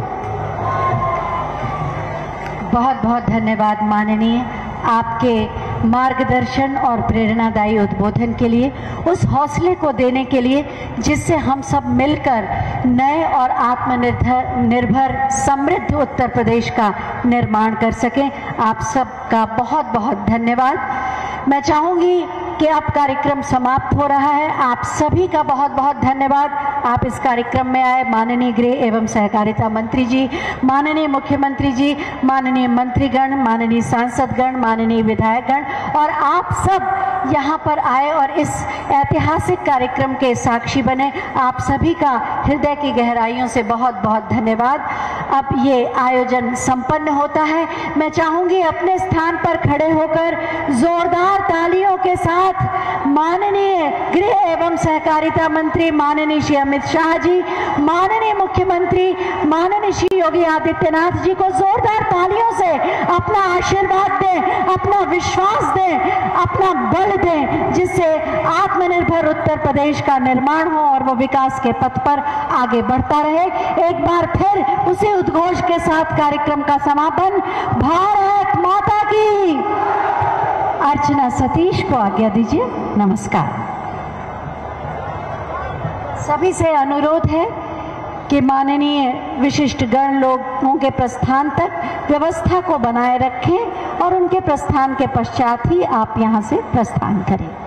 बहुत बहुत धन्यवाद माननीय, आपके मार्गदर्शन और प्रेरणादायी उद्बोधन के लिए, उस हौसले को देने के लिए जिससे हम सब मिलकर नए और आत्मनिर्भर समृद्ध उत्तर प्रदेश का निर्माण कर सकें। आप सबका बहुत बहुत धन्यवाद। मैं चाहूंगी कि अब कार्यक्रम समाप्त हो रहा है। आप सभी का बहुत बहुत धन्यवाद। आप इस कार्यक्रम में आए माननीय गृह एवं सहकारिता मंत्री जी, माननीय मुख्यमंत्री जी, माननीय मंत्रीगण, माननीय सांसदगण, माननीय विधायकगण और आप सब यहाँ पर आए और इस ऐतिहासिक कार्यक्रम के साक्षी बने। आप सभी का हृदय की गहराइयों से बहुत बहुत धन्यवाद। अब ये आयोजन संपन्न होता है। मैं चाहूंगी अपने स्थान पर खड़े होकर जोरदार तालियों के साथ माननीय गृह एवं सहकारिता मंत्री माननीय श्री अमित शाह जी, माननीय मुख्यमंत्री माननीय श्री योगी आदित्यनाथ जी को जोरदार तालियों से अपना आशीर्वाद दें, अपना विश्वास दें, अपना बल दें, जिससे आत्मनिर्भर उत्तर प्रदेश का निर्माण हो और वो विकास के पथ पर आगे बढ़ता रहे। एक बार फिर उसी उद्घोष के साथ कार्यक्रम का समापन। भारत माता की। अर्चना सतीश को आज्ञा दीजिए। नमस्कार। सभी से अनुरोध है कि माननीय विशिष्ट गण लोगों के प्रस्थान तक व्यवस्था को बनाए रखें और उनके प्रस्थान के पश्चात ही आप यहां से प्रस्थान करें।